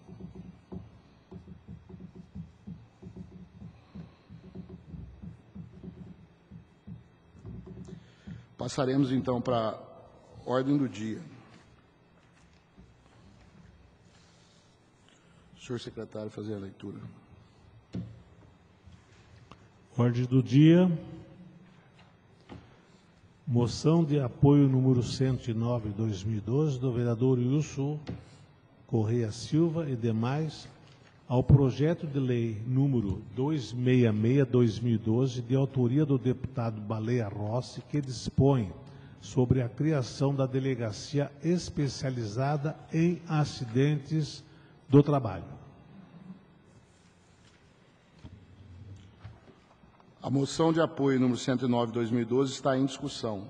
S1: Passaremos então para a ordem do dia. Senhor secretário, fazer a leitura.
S2: Ordem do dia. Moção de apoio número cento e nove, dois mil e doze, do vereador Wilson Correia Silva e demais, ao projeto de lei número duzentos e sessenta e seis, dois mil e doze, de autoria do deputado Baleia Rossi, que dispõe sobre a criação da Delegacia Especializada em Acidentes do Trabalho.
S1: A moção de apoio número cento e nove, dois mil e doze está em discussão.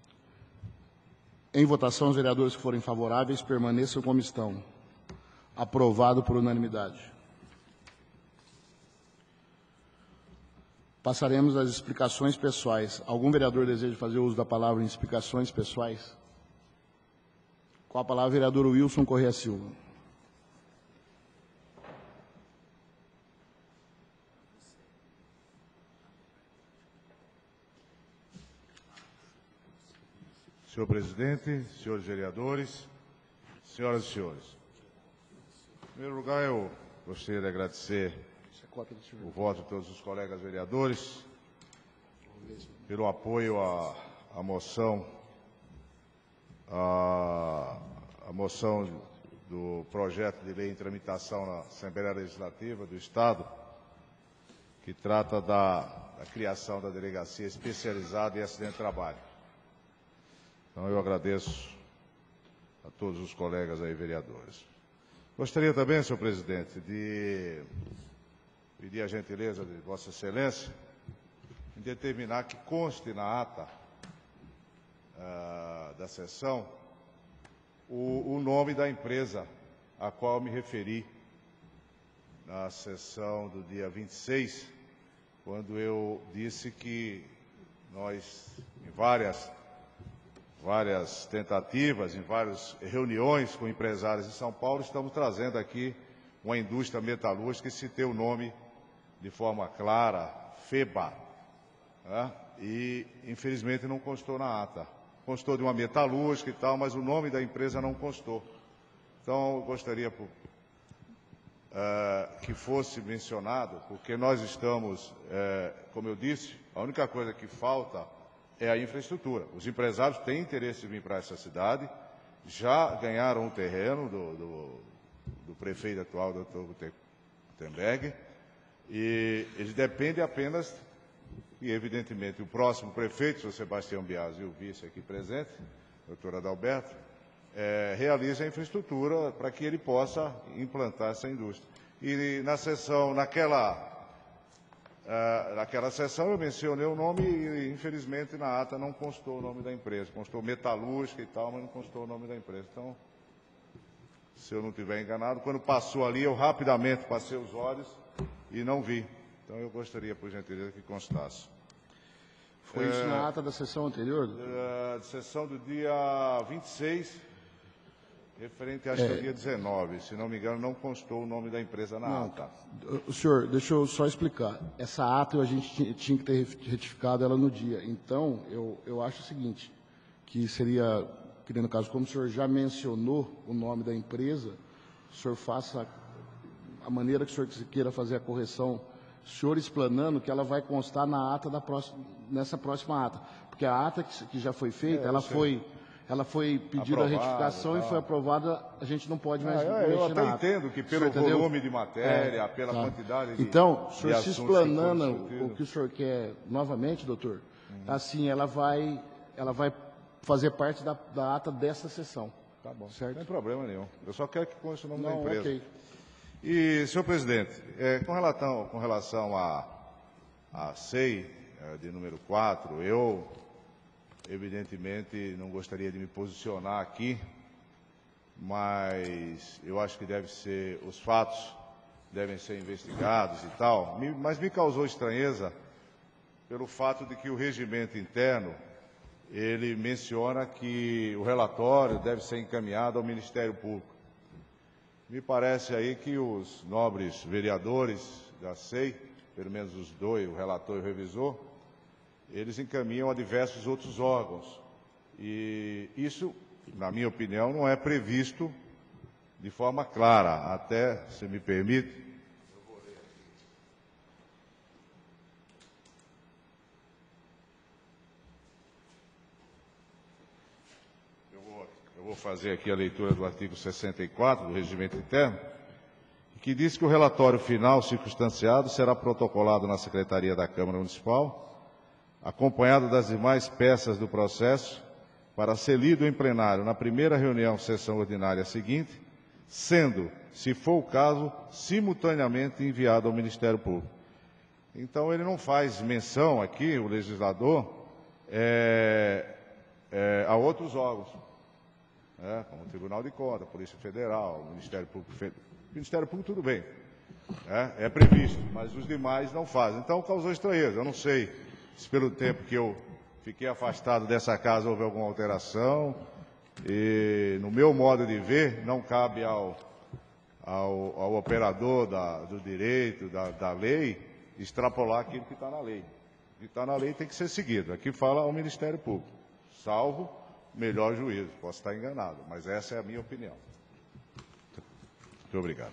S1: Em votação, os vereadores que forem favoráveis permaneçam como estão. Aprovado por unanimidade. Passaremos às explicações pessoais. Algum vereador deseja fazer uso da palavra em explicações pessoais? Com a palavra, vereador Wilson Correia Silva.
S4: Senhor presidente, senhores vereadores, senhoras e senhores. Em primeiro lugar, eu gostaria de agradecer o voto de todos os colegas vereadores pelo apoio à, à moção, à, à moção do projeto de lei em tramitação na Assembleia Legislativa do Estado, que trata da, da criação da Delegacia Especializada em Acidente de Trabalho. Então, eu agradeço a todos os colegas aí, vereadores. Gostaria também, senhor presidente, de pedir a gentileza de Vossa Excelência em determinar que conste na ata uh, da sessão o, o nome da empresa a qual me referi na sessão do dia vinte e seis, quando eu disse que nós, em várias, várias tentativas, em várias reuniões com empresários em São Paulo, estamos trazendo aqui uma indústria metalúrgica e citei o nome de forma clara, FEBA, né? E infelizmente não constou na ata. Constou de uma metalúrgica e tal, mas o nome da empresa não constou. Então, eu gostaria por, uh, que fosse mencionado, porque nós estamos, uh, como eu disse, a única coisa que falta é a infraestrutura. Os empresários têm interesse em vir para essa cidade, já ganharam o terreno do, do, do prefeito atual, doutor Gutenberg, e eles dependem apenas, e evidentemente o próximo prefeito, o Sebastião Biasi, e o vice aqui presente, doutor Adalberto, é, realiza a infraestrutura para que ele possa implantar essa indústria. E na sessão, naquela... Uh, naquela sessão eu mencionei o nome e, infelizmente, na ata não constou o nome da empresa. Constou metalúrgica e tal, mas não constou o nome da empresa. Então, se eu não estiver enganado, quando passou ali, eu rapidamente passei os olhos e não vi. Então, eu gostaria, por gentileza, que constasse.
S1: Foi isso na ata da sessão anterior?
S4: Uh, sessão do dia vinte e seis, referente acho que ao dia dezenove. Se não me engano, não constou o nome da empresa na
S1: Não,
S4: ata.
S1: o senhor, deixa eu só explicar. Essa ata a gente tinha, tinha que ter retificado ela no dia. Então, eu, eu acho o seguinte, que seria, que no caso, como o senhor já mencionou o nome da empresa, o senhor faça a maneira que o senhor queira fazer a correção, o senhor explanando que ela vai constar na ata da próxima, nessa próxima ata. Porque a ata que, que já foi feita,
S4: É,
S1: ela
S4: sei.
S1: foi... Ela foi pedida a
S4: Aprovado,
S1: retificação e
S4: tal.
S1: foi aprovada, a gente não pode mais
S4: Ah, eu,
S1: mexer
S4: eu
S1: na
S4: até
S1: ata.
S4: entendo que
S1: O
S4: pelo
S1: senhor entendeu?
S4: volume de matéria,
S1: É,
S4: pela
S1: tá.
S4: quantidade de
S1: Então, o
S4: de
S1: senhor se
S4: assuntos que
S1: explanando
S4: foram
S1: o
S4: discutidos.
S1: que o senhor quer novamente, doutor, assim, ela vai, ela vai fazer parte da, da ata dessa sessão.
S4: Tá bom, não
S1: Certo?
S4: tem problema nenhum. Eu só quero que conste o nome da
S1: Não,
S4: empresa.
S1: ok.
S4: E, senhor presidente, é, com, relação, com relação à a, a C E I, é, de número quatro, eu, evidentemente, não gostaria de me posicionar aqui, mas eu acho que deve ser, os fatos devem ser investigados e tal, me, mas me causou estranheza pelo fato de que o regimento interno, ele menciona que o relatório deve ser encaminhado ao Ministério Público. Me parece aí que os nobres vereadores da C E I, pelo menos os dois, o relator e o revisor, eles encaminham a diversos outros órgãos. E isso, na minha opinião, não é previsto de forma clara. Até, se me permite, eu vou ler aqui. Eu vou, eu vou fazer aqui a leitura do artigo sessenta e quatro do Regimento Interno, que diz que o relatório final circunstanciado será protocolado na Secretaria da Câmara Municipal, acompanhado das demais peças do processo, para ser lido em plenário na primeira reunião, sessão ordinária seguinte, sendo, se for o caso, simultaneamente enviado ao Ministério Público. Então, ele não faz menção aqui, o legislador, é, é, a outros órgãos, né, como o Tribunal de Contas, a Polícia Federal, o Ministério Público Federal. O Ministério Público, tudo bem, é, é previsto, mas os demais não fazem. Então, causou estranheza. Eu não sei se pelo tempo que eu fiquei afastado dessa casa houve alguma alteração, e, no meu modo de ver, não cabe ao, ao, ao operador da, do direito, da, da lei, extrapolar aquilo que está na lei. O que está na lei tem que ser seguido. Aqui fala ao Ministério Público, salvo melhor juízo. Posso estar enganado, mas essa é a minha opinião. Muito obrigado.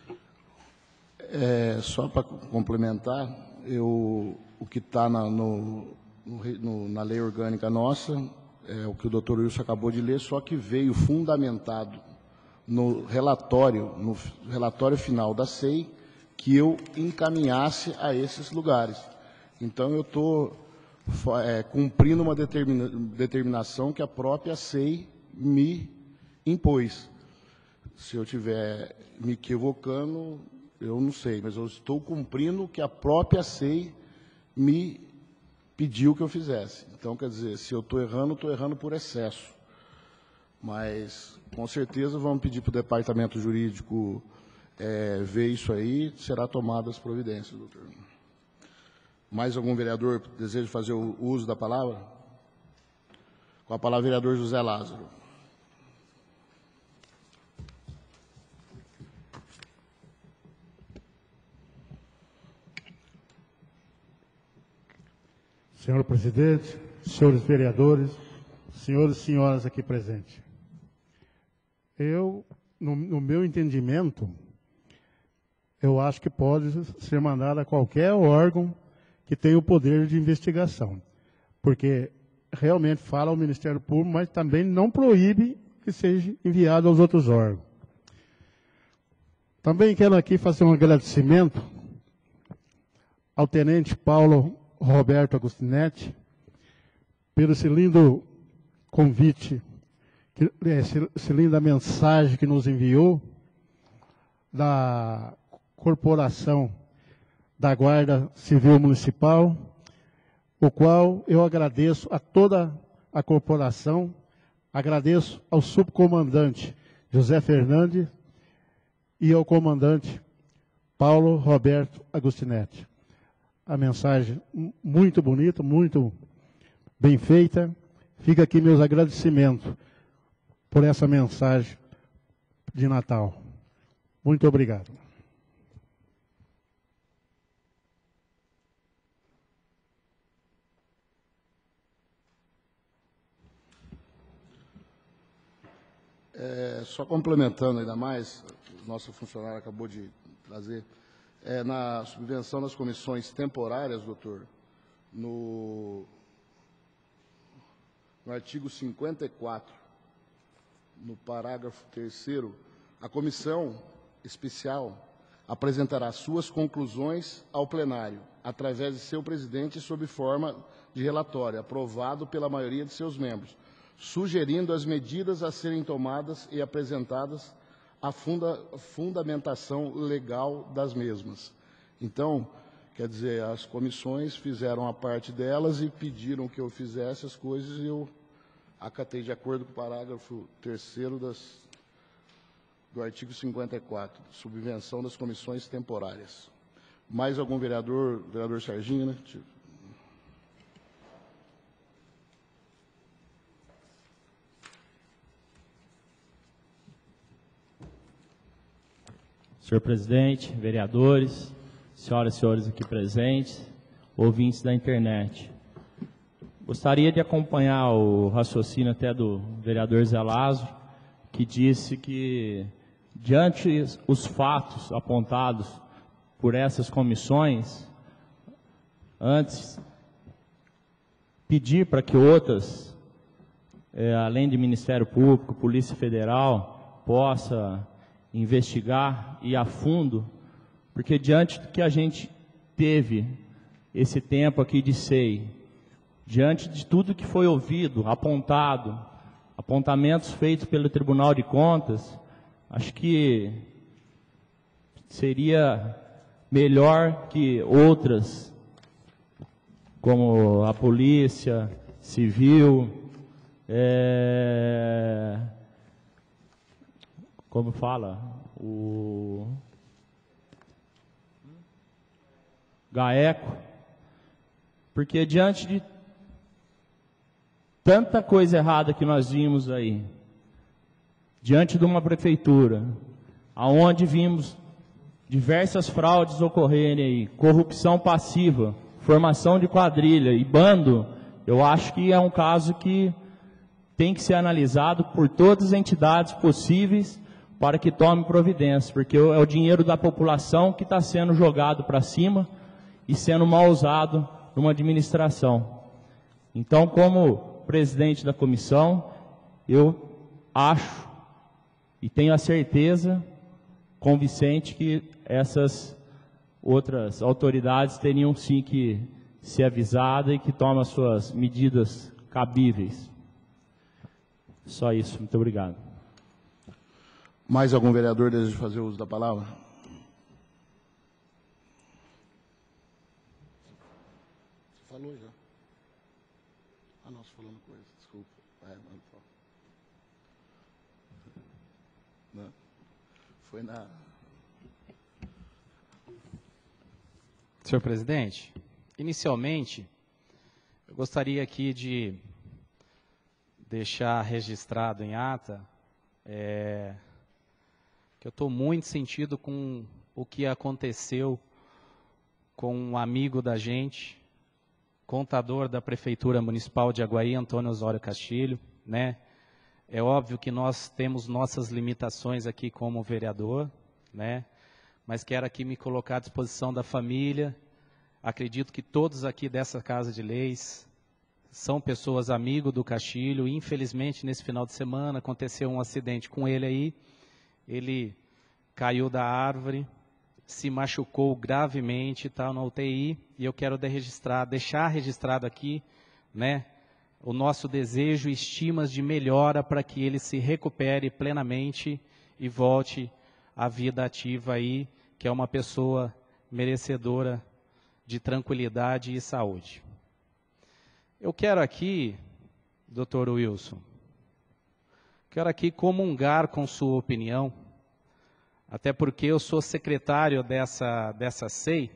S1: É, só para complementar, eu, o que está na, no, no, na lei orgânica nossa, é o que o doutor Wilson acabou de ler, só que veio fundamentado no relatório, no relatório final da C E I, que eu encaminhasse a esses lugares. Então, eu estou é, cumprindo uma determina, determinação que a própria C E I me impôs. Se eu estiver me equivocando, eu não sei, mas eu estou cumprindo o que a própria S E I me pediu que eu fizesse. Então, quer dizer, se eu estou errando, estou errando por excesso. Mas, com certeza, vamos pedir para o departamento jurídico é, ver isso aí, será tomadas as providências, doutor. Mais algum vereador deseja fazer o uso da palavra? Com a palavra, vereador José Lázaro.
S5: Senhor presidente, senhores vereadores, senhores e senhoras aqui presentes. Eu, no, no meu entendimento, eu acho que pode ser mandado a qualquer órgão que tenha o poder de investigação. Porque realmente fala ao Ministério Público, mas também não proíbe que seja enviado aos outros órgãos. Também quero aqui fazer um agradecimento ao tenente Paulo Roberto Agustinetti, pelo esse lindo convite, que, esse, esse linda mensagem que nos enviou da Corporação da Guarda Civil Municipal, o qual eu agradeço a toda a corporação, agradeço ao subcomandante José Fernandes e ao comandante Paulo Roberto Agustinetti. A mensagem muito bonita, muito bem feita. Fica aqui meus agradecimentos por essa mensagem de Natal. Muito obrigado.
S1: É, só complementando ainda mais, o nosso funcionário acabou de trazer, é, na subvenção das comissões temporárias, doutor, no, no artigo cinquenta e quatro, no parágrafo terceiro, a comissão especial apresentará suas conclusões ao plenário, através de seu presidente, sob forma de relatório, aprovado pela maioria de seus membros, sugerindo as medidas a serem tomadas e apresentadas a funda, fundamentação legal das mesmas. Então, quer dizer, as comissões fizeram a parte delas e pediram que eu fizesse as coisas e eu acatei de acordo com o parágrafo terceiro das, do artigo cinquenta e quatro, subvenção das comissões temporárias. Mais algum vereador, vereador Serginho, né?
S6: Senhor presidente, vereadores, senhoras e senhores aqui presentes, ouvintes da internet. Gostaria de acompanhar o raciocínio até do vereador Zé Lázaro, que disse que, diante os fatos apontados por essas comissões, antes pedir para que outras, é, além de Ministério Público, Polícia Federal, possa investigar e a fundo, porque diante do que a gente teve esse tempo aqui de S E I, diante de tudo que foi ouvido, apontado, apontamentos feitos pelo Tribunal de Contas, acho que seria melhor que outras, como a Polícia Civil, é, como fala, o GAECO, porque diante de tanta coisa errada que nós vimos aí, diante de uma prefeitura, aonde vimos diversas fraudes ocorrerem aí, corrupção passiva, formação de quadrilha e bando, eu acho que é um caso que tem que ser analisado por todas as entidades possíveis para que tome providência, porque é o dinheiro da população que está sendo jogado para cima e sendo mal usado numa administração. Então, como presidente da comissão, eu acho e tenho a certeza convincente que essas outras autoridades teriam sim que ser avisadas e que tomem as suas medidas cabíveis. Só isso, muito obrigado.
S1: Mais algum vereador deseja fazer uso da palavra? falou já. Ah, não, você falou uma coisa, desculpa. É, não, não. Foi na...
S3: Senhor presidente, inicialmente, eu gostaria aqui de deixar registrado em ata é, que eu estou muito sentido com o que aconteceu com um amigo da gente, contador da Prefeitura Municipal de Aguaí, Antônio Osório Castilho, né? É óbvio que nós temos nossas limitações aqui como vereador, né? Mas quero aqui me colocar à disposição da família. Acredito que todos aqui dessa Casa de Leis são pessoas amigos do Castilho. Infelizmente, nesse final de semana, aconteceu um acidente com ele aí. Ele caiu da árvore, se machucou gravemente, está na U T I, e eu quero de registrar, deixar registrado aqui, né, o nosso desejo e estimas de melhora para que ele se recupere plenamente e volte à vida ativa aí, que é uma pessoa merecedora de tranquilidade e saúde. Eu quero aqui, doutor Wilson, quero aqui comungar com sua opinião, até porque eu sou secretário dessa, dessa S E I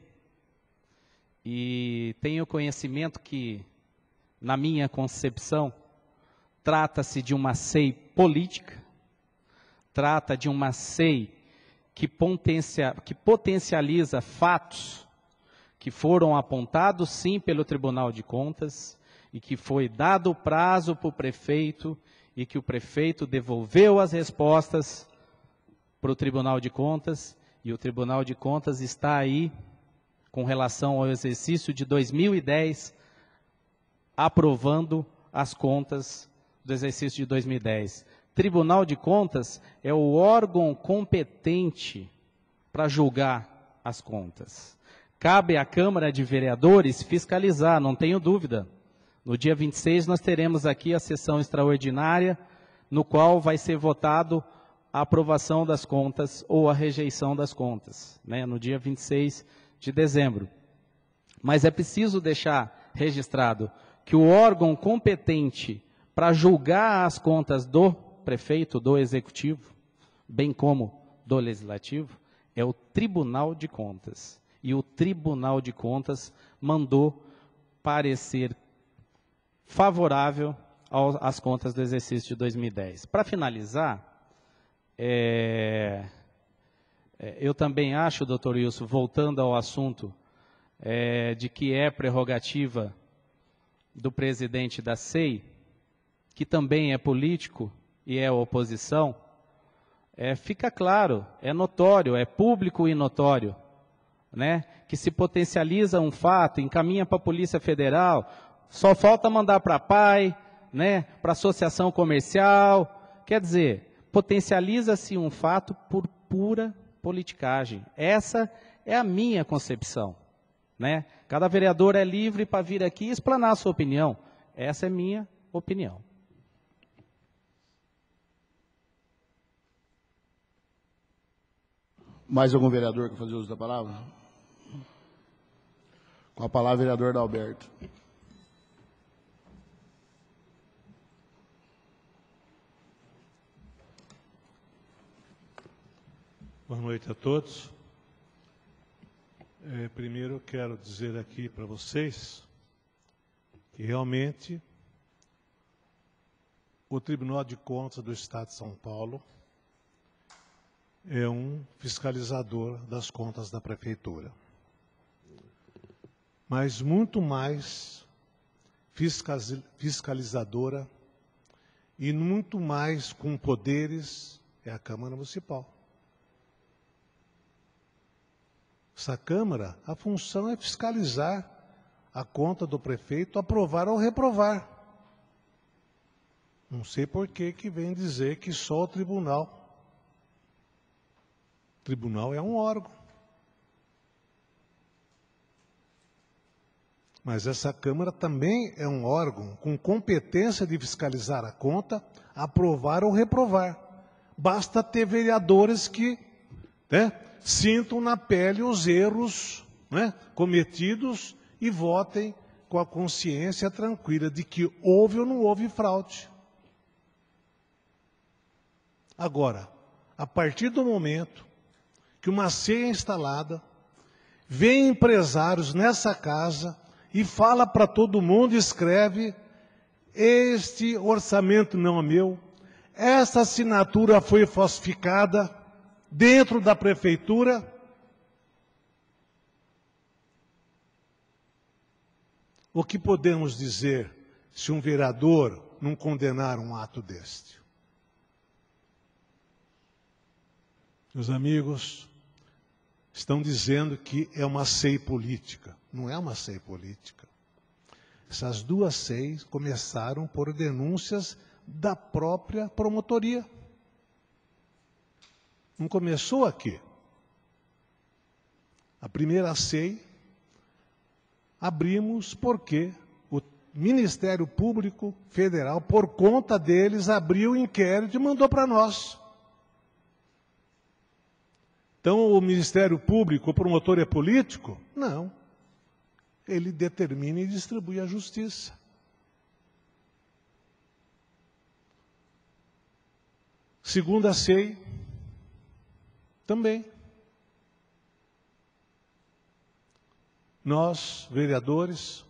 S3: e tenho conhecimento que, na minha concepção, trata-se de uma S E I política, trata de uma S E I que, potencia, que potencializa fatos que foram apontados, sim, pelo Tribunal de Contas, e que foi dado prazo para o prefeito, e que o prefeito devolveu as respostas para o Tribunal de Contas, e o Tribunal de Contas está aí, com relação ao exercício de dois mil e dez, aprovando as contas do exercício de dois mil e dez. Tribunal de Contas é o órgão competente para julgar as contas. Cabe à Câmara de Vereadores fiscalizar, não tenho dúvida. No dia vinte e seis nós teremos aqui a sessão extraordinária, no qual vai ser votado a aprovação das contas ou a rejeição das contas, né, no dia vinte e seis de dezembro. Mas é preciso deixar registrado que o órgão competente para julgar as contas do prefeito, do executivo, bem como do legislativo, é o Tribunal de Contas. E o Tribunal de Contas mandou parecer favorável ao, às contas do exercício de dois mil e dez. Para finalizar, é, é, eu também acho, doutor Wilson, voltando ao assunto é, de que é prerrogativa do presidente da S E I, que também é político e é oposição, é, fica claro, é notório, é público e notório, né, que se potencializa um fato, encaminha para a Polícia Federal, só falta mandar para a P A I, né, para a Associação Comercial, quer dizer, potencializa-se um fato por pura politicagem. Essa é a minha concepção, né? Cada vereador é livre para vir aqui e explanar a sua opinião. Essa é minha opinião.
S1: Mais algum vereador que fazer uso da palavra? Com a palavra, vereador Dalberto.
S2: Boa noite a todos. É, primeiro, eu quero dizer aqui para vocês que realmente o Tribunal de Contas do Estado de São Paulo é um fiscalizador das contas da Prefeitura. Mas muito mais fiscalizadora e muito mais com poderes é a Câmara Municipal. Essa Câmara, a função é fiscalizar a conta do prefeito, aprovar ou reprovar. Não sei por que que vem dizer que só o tribunal. O tribunal é um órgão. Mas essa Câmara também é um órgão com competência de fiscalizar a conta, aprovar ou reprovar. Basta ter vereadores que, né, sintam na pele os erros, né, cometidos e votem com a consciência tranquila de que houve ou não houve fraude. Agora, a partir do momento que uma ceia é instalada, vem empresários nessa casa e fala para todo mundo, escreve, este orçamento não é meu, essa assinatura foi falsificada dentro da prefeitura. O que podemos dizer se um vereador não condenar um ato deste? Meus amigos, estão dizendo que é uma C E I política. Não é uma C E I política. Essas duas C E Is começaram por denúncias da própria promotoria. Não começou aqui. A primeira C E I abrimos porque o Ministério Público Federal, por conta deles, abriu o inquérito e mandou para nós. Então, o Ministério Público, o promotor é político? Não. Ele determina e distribui a justiça. Segunda C E I, também. Nós, vereadores,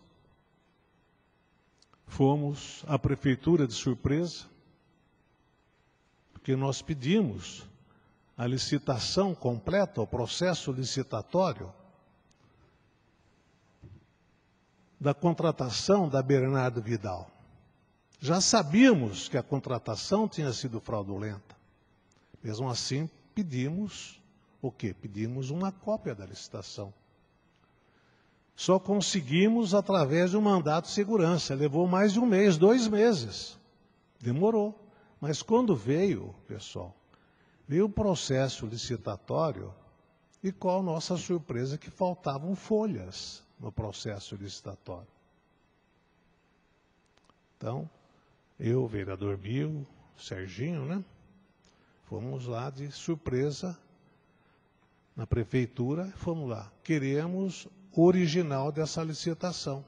S2: fomos à prefeitura de surpresa, porque nós pedimos a licitação completa, o processo licitatório da contratação da Bernardo Vidal. Já sabíamos que a contratação tinha sido fraudulenta. Mesmo assim, pedimos o quê? Pedimos uma cópia da licitação. Só conseguimos através de um mandato de segurança. Levou mais de um mês, dois meses. Demorou. Mas quando veio, pessoal, veio o processo licitatório e qual a nossa surpresa que faltavam folhas no processo licitatório. Então, eu, o vereador Bill, Serginho, né? Fomos lá de surpresa na prefeitura, fomos lá. Queremos o original dessa licitação.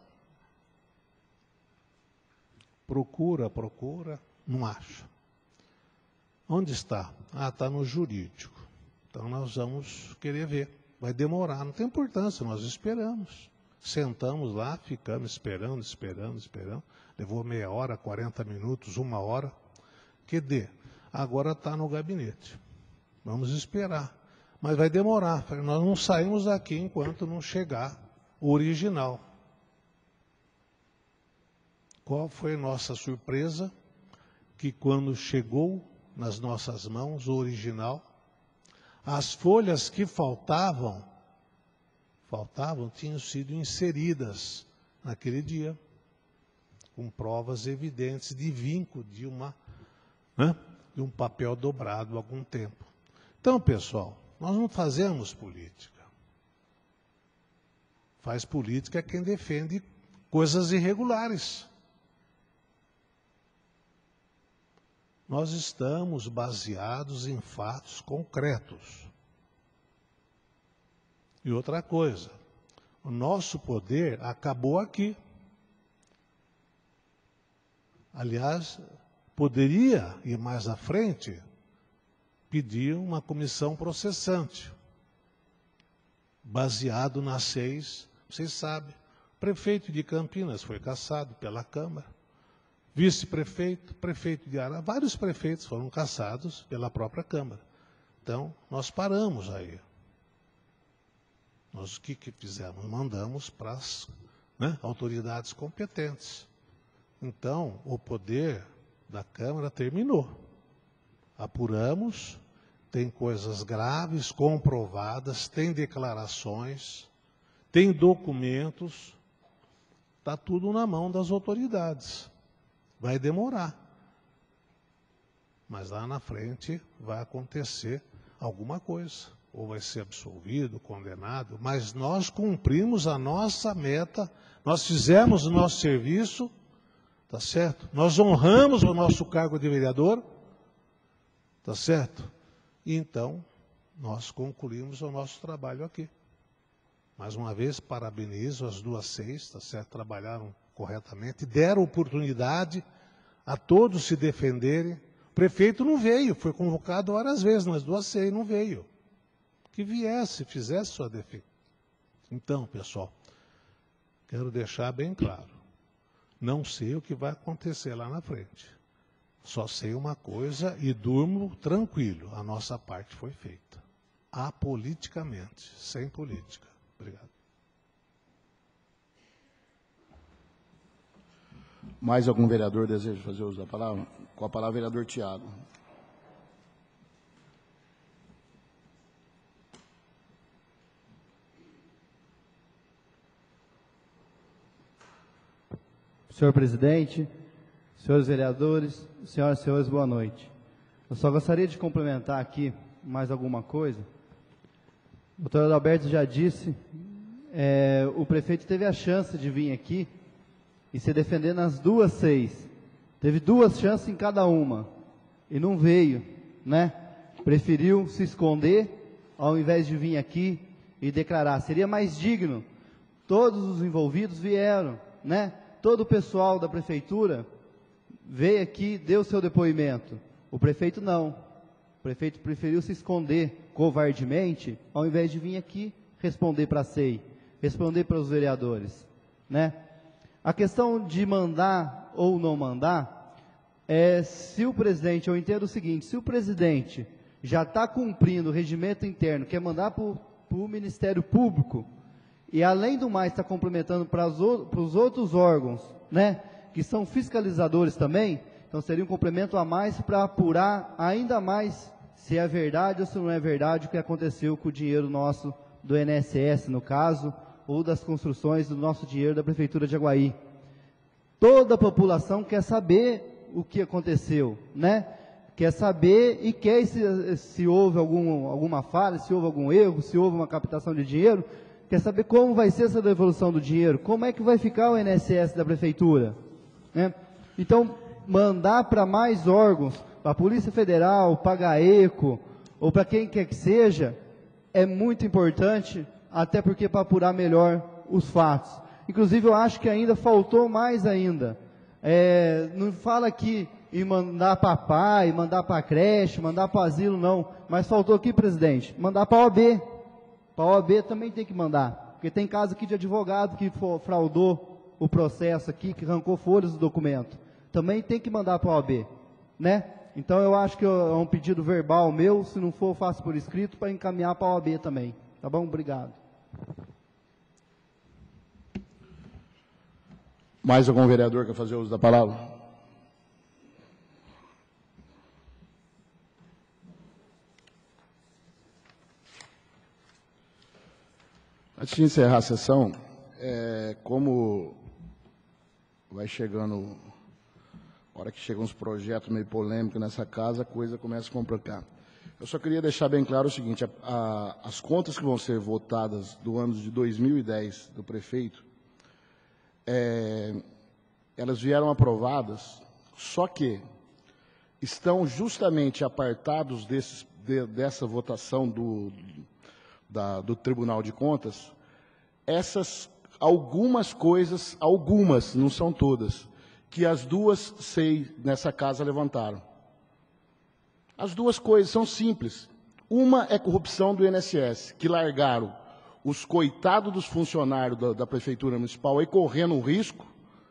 S2: Procura, procura, não acha. Onde está? Ah, está no jurídico. Então nós vamos querer ver. Vai demorar, não tem importância, nós esperamos. Sentamos lá, ficamos esperando, esperando, esperando. Levou meia hora, quarenta minutos, uma hora. Que dê. Agora está no gabinete. Vamos esperar. Mas vai demorar. Nós não saímos daqui enquanto não chegar o original. Qual foi a nossa surpresa? Que quando chegou nas nossas mãos o original, as folhas que faltavam, faltavam, tinham sido inseridas naquele dia, com provas evidentes de vínculo de, uma, né, de um papel dobrado há algum tempo. Então, pessoal, nós não fazemos política. Faz política quem defende coisas irregulares. Nós estamos baseados em fatos concretos. E outra coisa, o nosso poder acabou aqui. Aliás, poderia ir mais à frente, pedir uma comissão processante, baseado nas seis, vocês sabem, o prefeito de Campinas foi cassado pela Câmara, vice-prefeito, prefeito de Arara, vários prefeitos foram cassados pela própria Câmara. Então, nós paramos aí. Nós o que, que fizemos? Mandamos para as, né, autoridades competentes. Então, o poder da Câmara terminou. Apuramos, tem coisas graves, comprovadas, tem declarações, tem documentos, está tudo na mão das autoridades. Vai demorar. Mas lá na frente vai acontecer alguma coisa. Ou vai ser absolvido, condenado, mas nós cumprimos a nossa meta, nós fizemos o nosso serviço, tá certo? Nós honramos o nosso cargo de vereador, tá certo? E então, nós concluímos o nosso trabalho aqui. Mais uma vez, parabenizo as duas seis, tá certo? Trabalharam corretamente, deram oportunidade a todos se defenderem. O prefeito não veio, foi convocado várias vezes nas duas seis, não veio. Que viesse, fizesse sua defesa. Então, pessoal, quero deixar bem claro, não sei o que vai acontecer lá na frente. Só sei uma coisa e durmo tranquilo, a nossa parte foi feita. Apoliticamente, sem política. Obrigado.
S1: Mais algum vereador deseja fazer uso da palavra? Com a palavra, vereador Tiago.
S7: Senhor presidente, senhores vereadores, senhoras e senhores, boa noite. Eu só gostaria de complementar aqui mais alguma coisa. O doutor Adalberto já disse, é, o prefeito teve a chance de vir aqui e se defender nas duas seis. Teve duas chances em cada uma e não veio, né? Preferiu se esconder ao invés de vir aqui e declarar. Seria mais digno. Todos os envolvidos vieram, né? Todo o pessoal da prefeitura veio aqui, deu seu depoimento. O prefeito não. O prefeito preferiu se esconder covardemente, ao invés de vir aqui responder para a S E I, responder para os vereadores, né? A questão de mandar ou não mandar, é se o presidente, eu entendo o seguinte, se o presidente já está cumprindo o regimento interno, quer mandar para o Ministério Público, e além do mais está complementando para os outros órgãos, né, que são fiscalizadores também, então seria um complemento a mais para apurar ainda mais se é verdade ou se não é verdade o que aconteceu com o dinheiro nosso do I N S S, no caso, ou das construções do nosso dinheiro da Prefeitura de Aguaí. Toda a população quer saber o que aconteceu, né? Quer saber e quer se, se houve algum, alguma falha, se houve algum erro, se houve uma captação de dinheiro, quer saber como vai ser essa devolução do dinheiro, como é que vai ficar o I N S S da Prefeitura, né? Então, mandar para mais órgãos, para a Polícia Federal, para a GAECO, ou para quem quer que seja, é muito importante, até porque para apurar melhor os fatos. Inclusive, eu acho que ainda faltou mais ainda. É, não fala aqui em mandar para pai, mandar para a creche, mandar para o asilo, não. Mas faltou aqui, presidente, mandar para a O A B. Para a O A B também tem que mandar. Porque tem caso aqui de advogado que fraudou o processo aqui, que arrancou folhas do documento. Também tem que mandar para a O A B, né? Então, eu acho que é um pedido verbal meu, se não for, eu faço por escrito, para encaminhar para a O A B também. Tá bom? Obrigado.
S1: Mais algum vereador quer fazer uso da palavra? Antes de encerrar a sessão, é, como vai chegando, a hora que chegam uns projetos meio polêmicos nessa casa, a coisa começa a complicar. Eu só queria deixar bem claro o seguinte, a, a, as contas que vão ser votadas do ano de dois mil e dez do prefeito, é, elas vieram aprovadas, só que estão justamente apartados desses, de, dessa votação do, da, do Tribunal de Contas, essas algumas coisas, algumas, não são todas, que as duas S E I nessa casa levantaram. As duas coisas são simples. Uma é corrupção do I N S S, que largaram os coitados dos funcionários da, da Prefeitura Municipal aí correndo um risco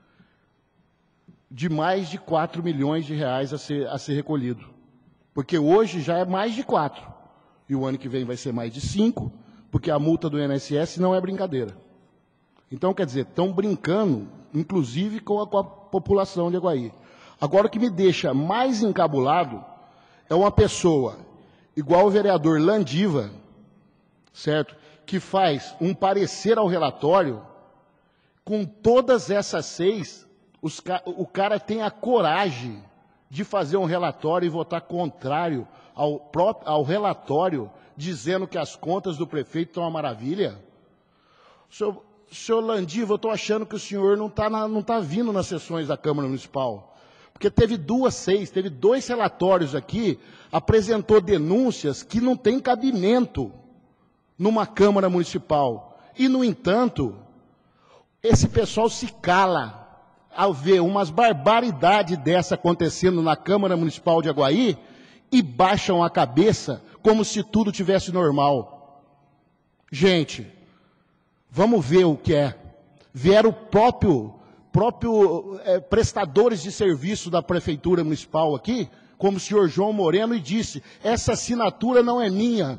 S1: de mais de quatro milhões de reais a ser, a ser recolhido. Porque hoje já é mais de quatro. E o ano que vem vai ser mais de cinco, porque a multa do I N S S não é brincadeira. Então, quer dizer, estão brincando, inclusive, com a, com a população de Aguaí. Agora, o que me deixa mais encabulado é uma pessoa, igual o vereador Landiva, certo? Que faz um parecer ao relatório, com todas essas seis, os, o cara tem a coragem de fazer um relatório e votar contrário ao, próprio, ao relatório, dizendo que as contas do prefeito estão uma maravilha. Senhor, senhor Landiva, eu estou achando que o senhor não está não tá vindo nas sessões da Câmara Municipal. Porque teve duas seis, teve dois relatórios aqui, apresentou denúncias que não têm cabimento numa Câmara Municipal. E, no entanto, esse pessoal se cala ao ver umas barbaridades dessa acontecendo na Câmara Municipal de Aguaí e baixam a cabeça como se tudo tivesse normal. Gente, vamos ver o que é. Vieram o próprio, próprio é, prestadores de serviço da Prefeitura Municipal aqui, como o senhor João Moreno, e disse, essa assinatura não é minha.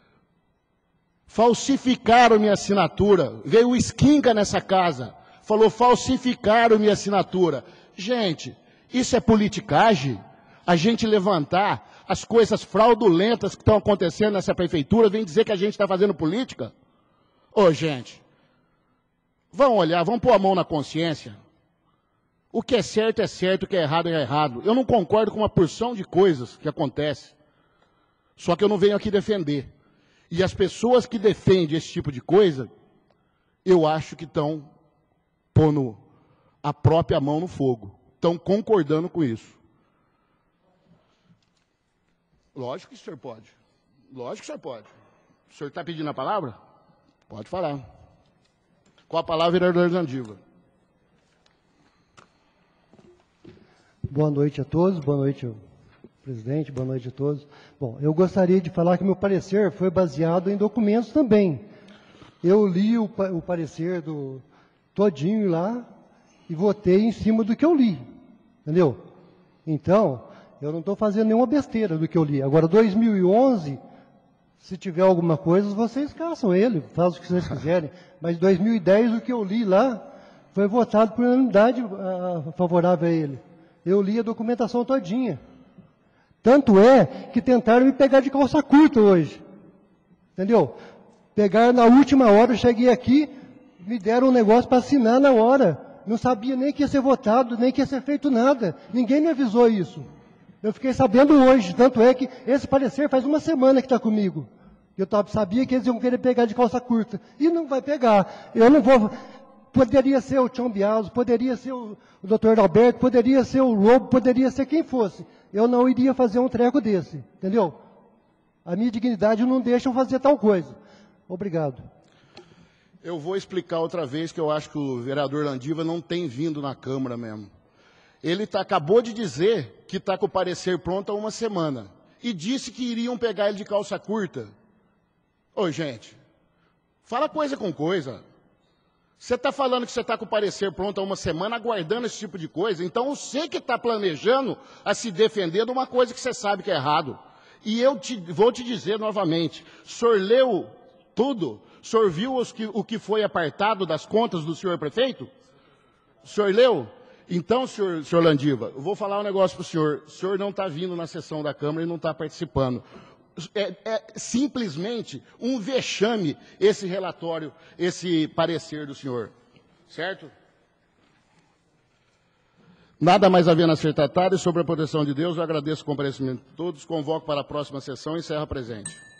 S1: Falsificaram minha assinatura. Veio o Esquinca nessa casa. Falou, falsificaram minha assinatura. Gente, isso é politicagem? A gente levantar as coisas fraudulentas que estão acontecendo nessa prefeitura, vem dizer que a gente está fazendo política? Ô, gente, vão olhar, vão pôr a mão na consciência. O que é certo é certo, o que é errado é errado. Eu não concordo com uma porção de coisas que acontecem. Só que eu não venho aqui defender. E as pessoas que defendem esse tipo de coisa, eu acho que estão pondo a própria mão no fogo. Estão concordando com isso. Lógico que o senhor pode. Lógico que o senhor pode. O senhor está pedindo a palavra? Pode falar. Com a palavra, vereador Zandiva.
S8: Boa noite a todos, boa noite, presidente, boa noite a todos. Bom, eu gostaria de falar que meu parecer foi baseado em documentos também. Eu li o, o parecer do todinho lá e votei em cima do que eu li, entendeu? Então, eu não estou fazendo nenhuma besteira do que eu li. Agora, dois mil e onze, se tiver alguma coisa, vocês caçam ele, fazem o que vocês quiserem. Mas dois mil e dez, o que eu li lá, foi votado por unanimidade uh, favorável a ele. Eu li a documentação todinha. Tanto é que tentaram me pegar de calça curta hoje. Entendeu? Pegaram na última hora, eu cheguei aqui, me deram um negócio para assinar na hora. Não sabia nem que ia ser votado, nem que ia ser feito nada. Ninguém me avisou isso. Eu fiquei sabendo hoje, tanto é que esse parecer faz uma semana que está comigo. Eu sabia que eles iam querer pegar de calça curta. E não vai pegar. Eu não vou... Poderia ser o Tião Biaso, poderia ser o, o doutor Alberto, poderia ser o Lobo, poderia ser quem fosse. Eu não iria fazer um treco desse, entendeu? A minha dignidade não deixa eu fazer tal coisa. Obrigado.
S1: Eu vou explicar outra vez que eu acho que o vereador Landiva não tem vindo na Câmara mesmo. Ele tá, acabou de dizer que está com o parecer pronto há uma semana. E disse que iriam pegar ele de calça curta. Ô, gente, fala coisa com coisa. Você está falando que você está com o parecer pronto há uma semana, aguardando esse tipo de coisa. Então, você que está planejando a se defender de uma coisa que você sabe que é errado. E eu te, vou te dizer novamente, o senhor leu tudo? O senhor viu os que, o que foi apartado das contas do senhor prefeito? O senhor leu? Então, senhor, senhor Landiva, eu vou falar um negócio para o senhor. O senhor não está vindo na sessão da Câmara e não está participando. É, é simplesmente um vexame esse relatório, esse parecer do senhor. Certo? Nada mais havendo a ser tratado e sobre a proteção de Deus, eu agradeço o comparecimento de todos, convoco para a próxima sessão e encerro a presente.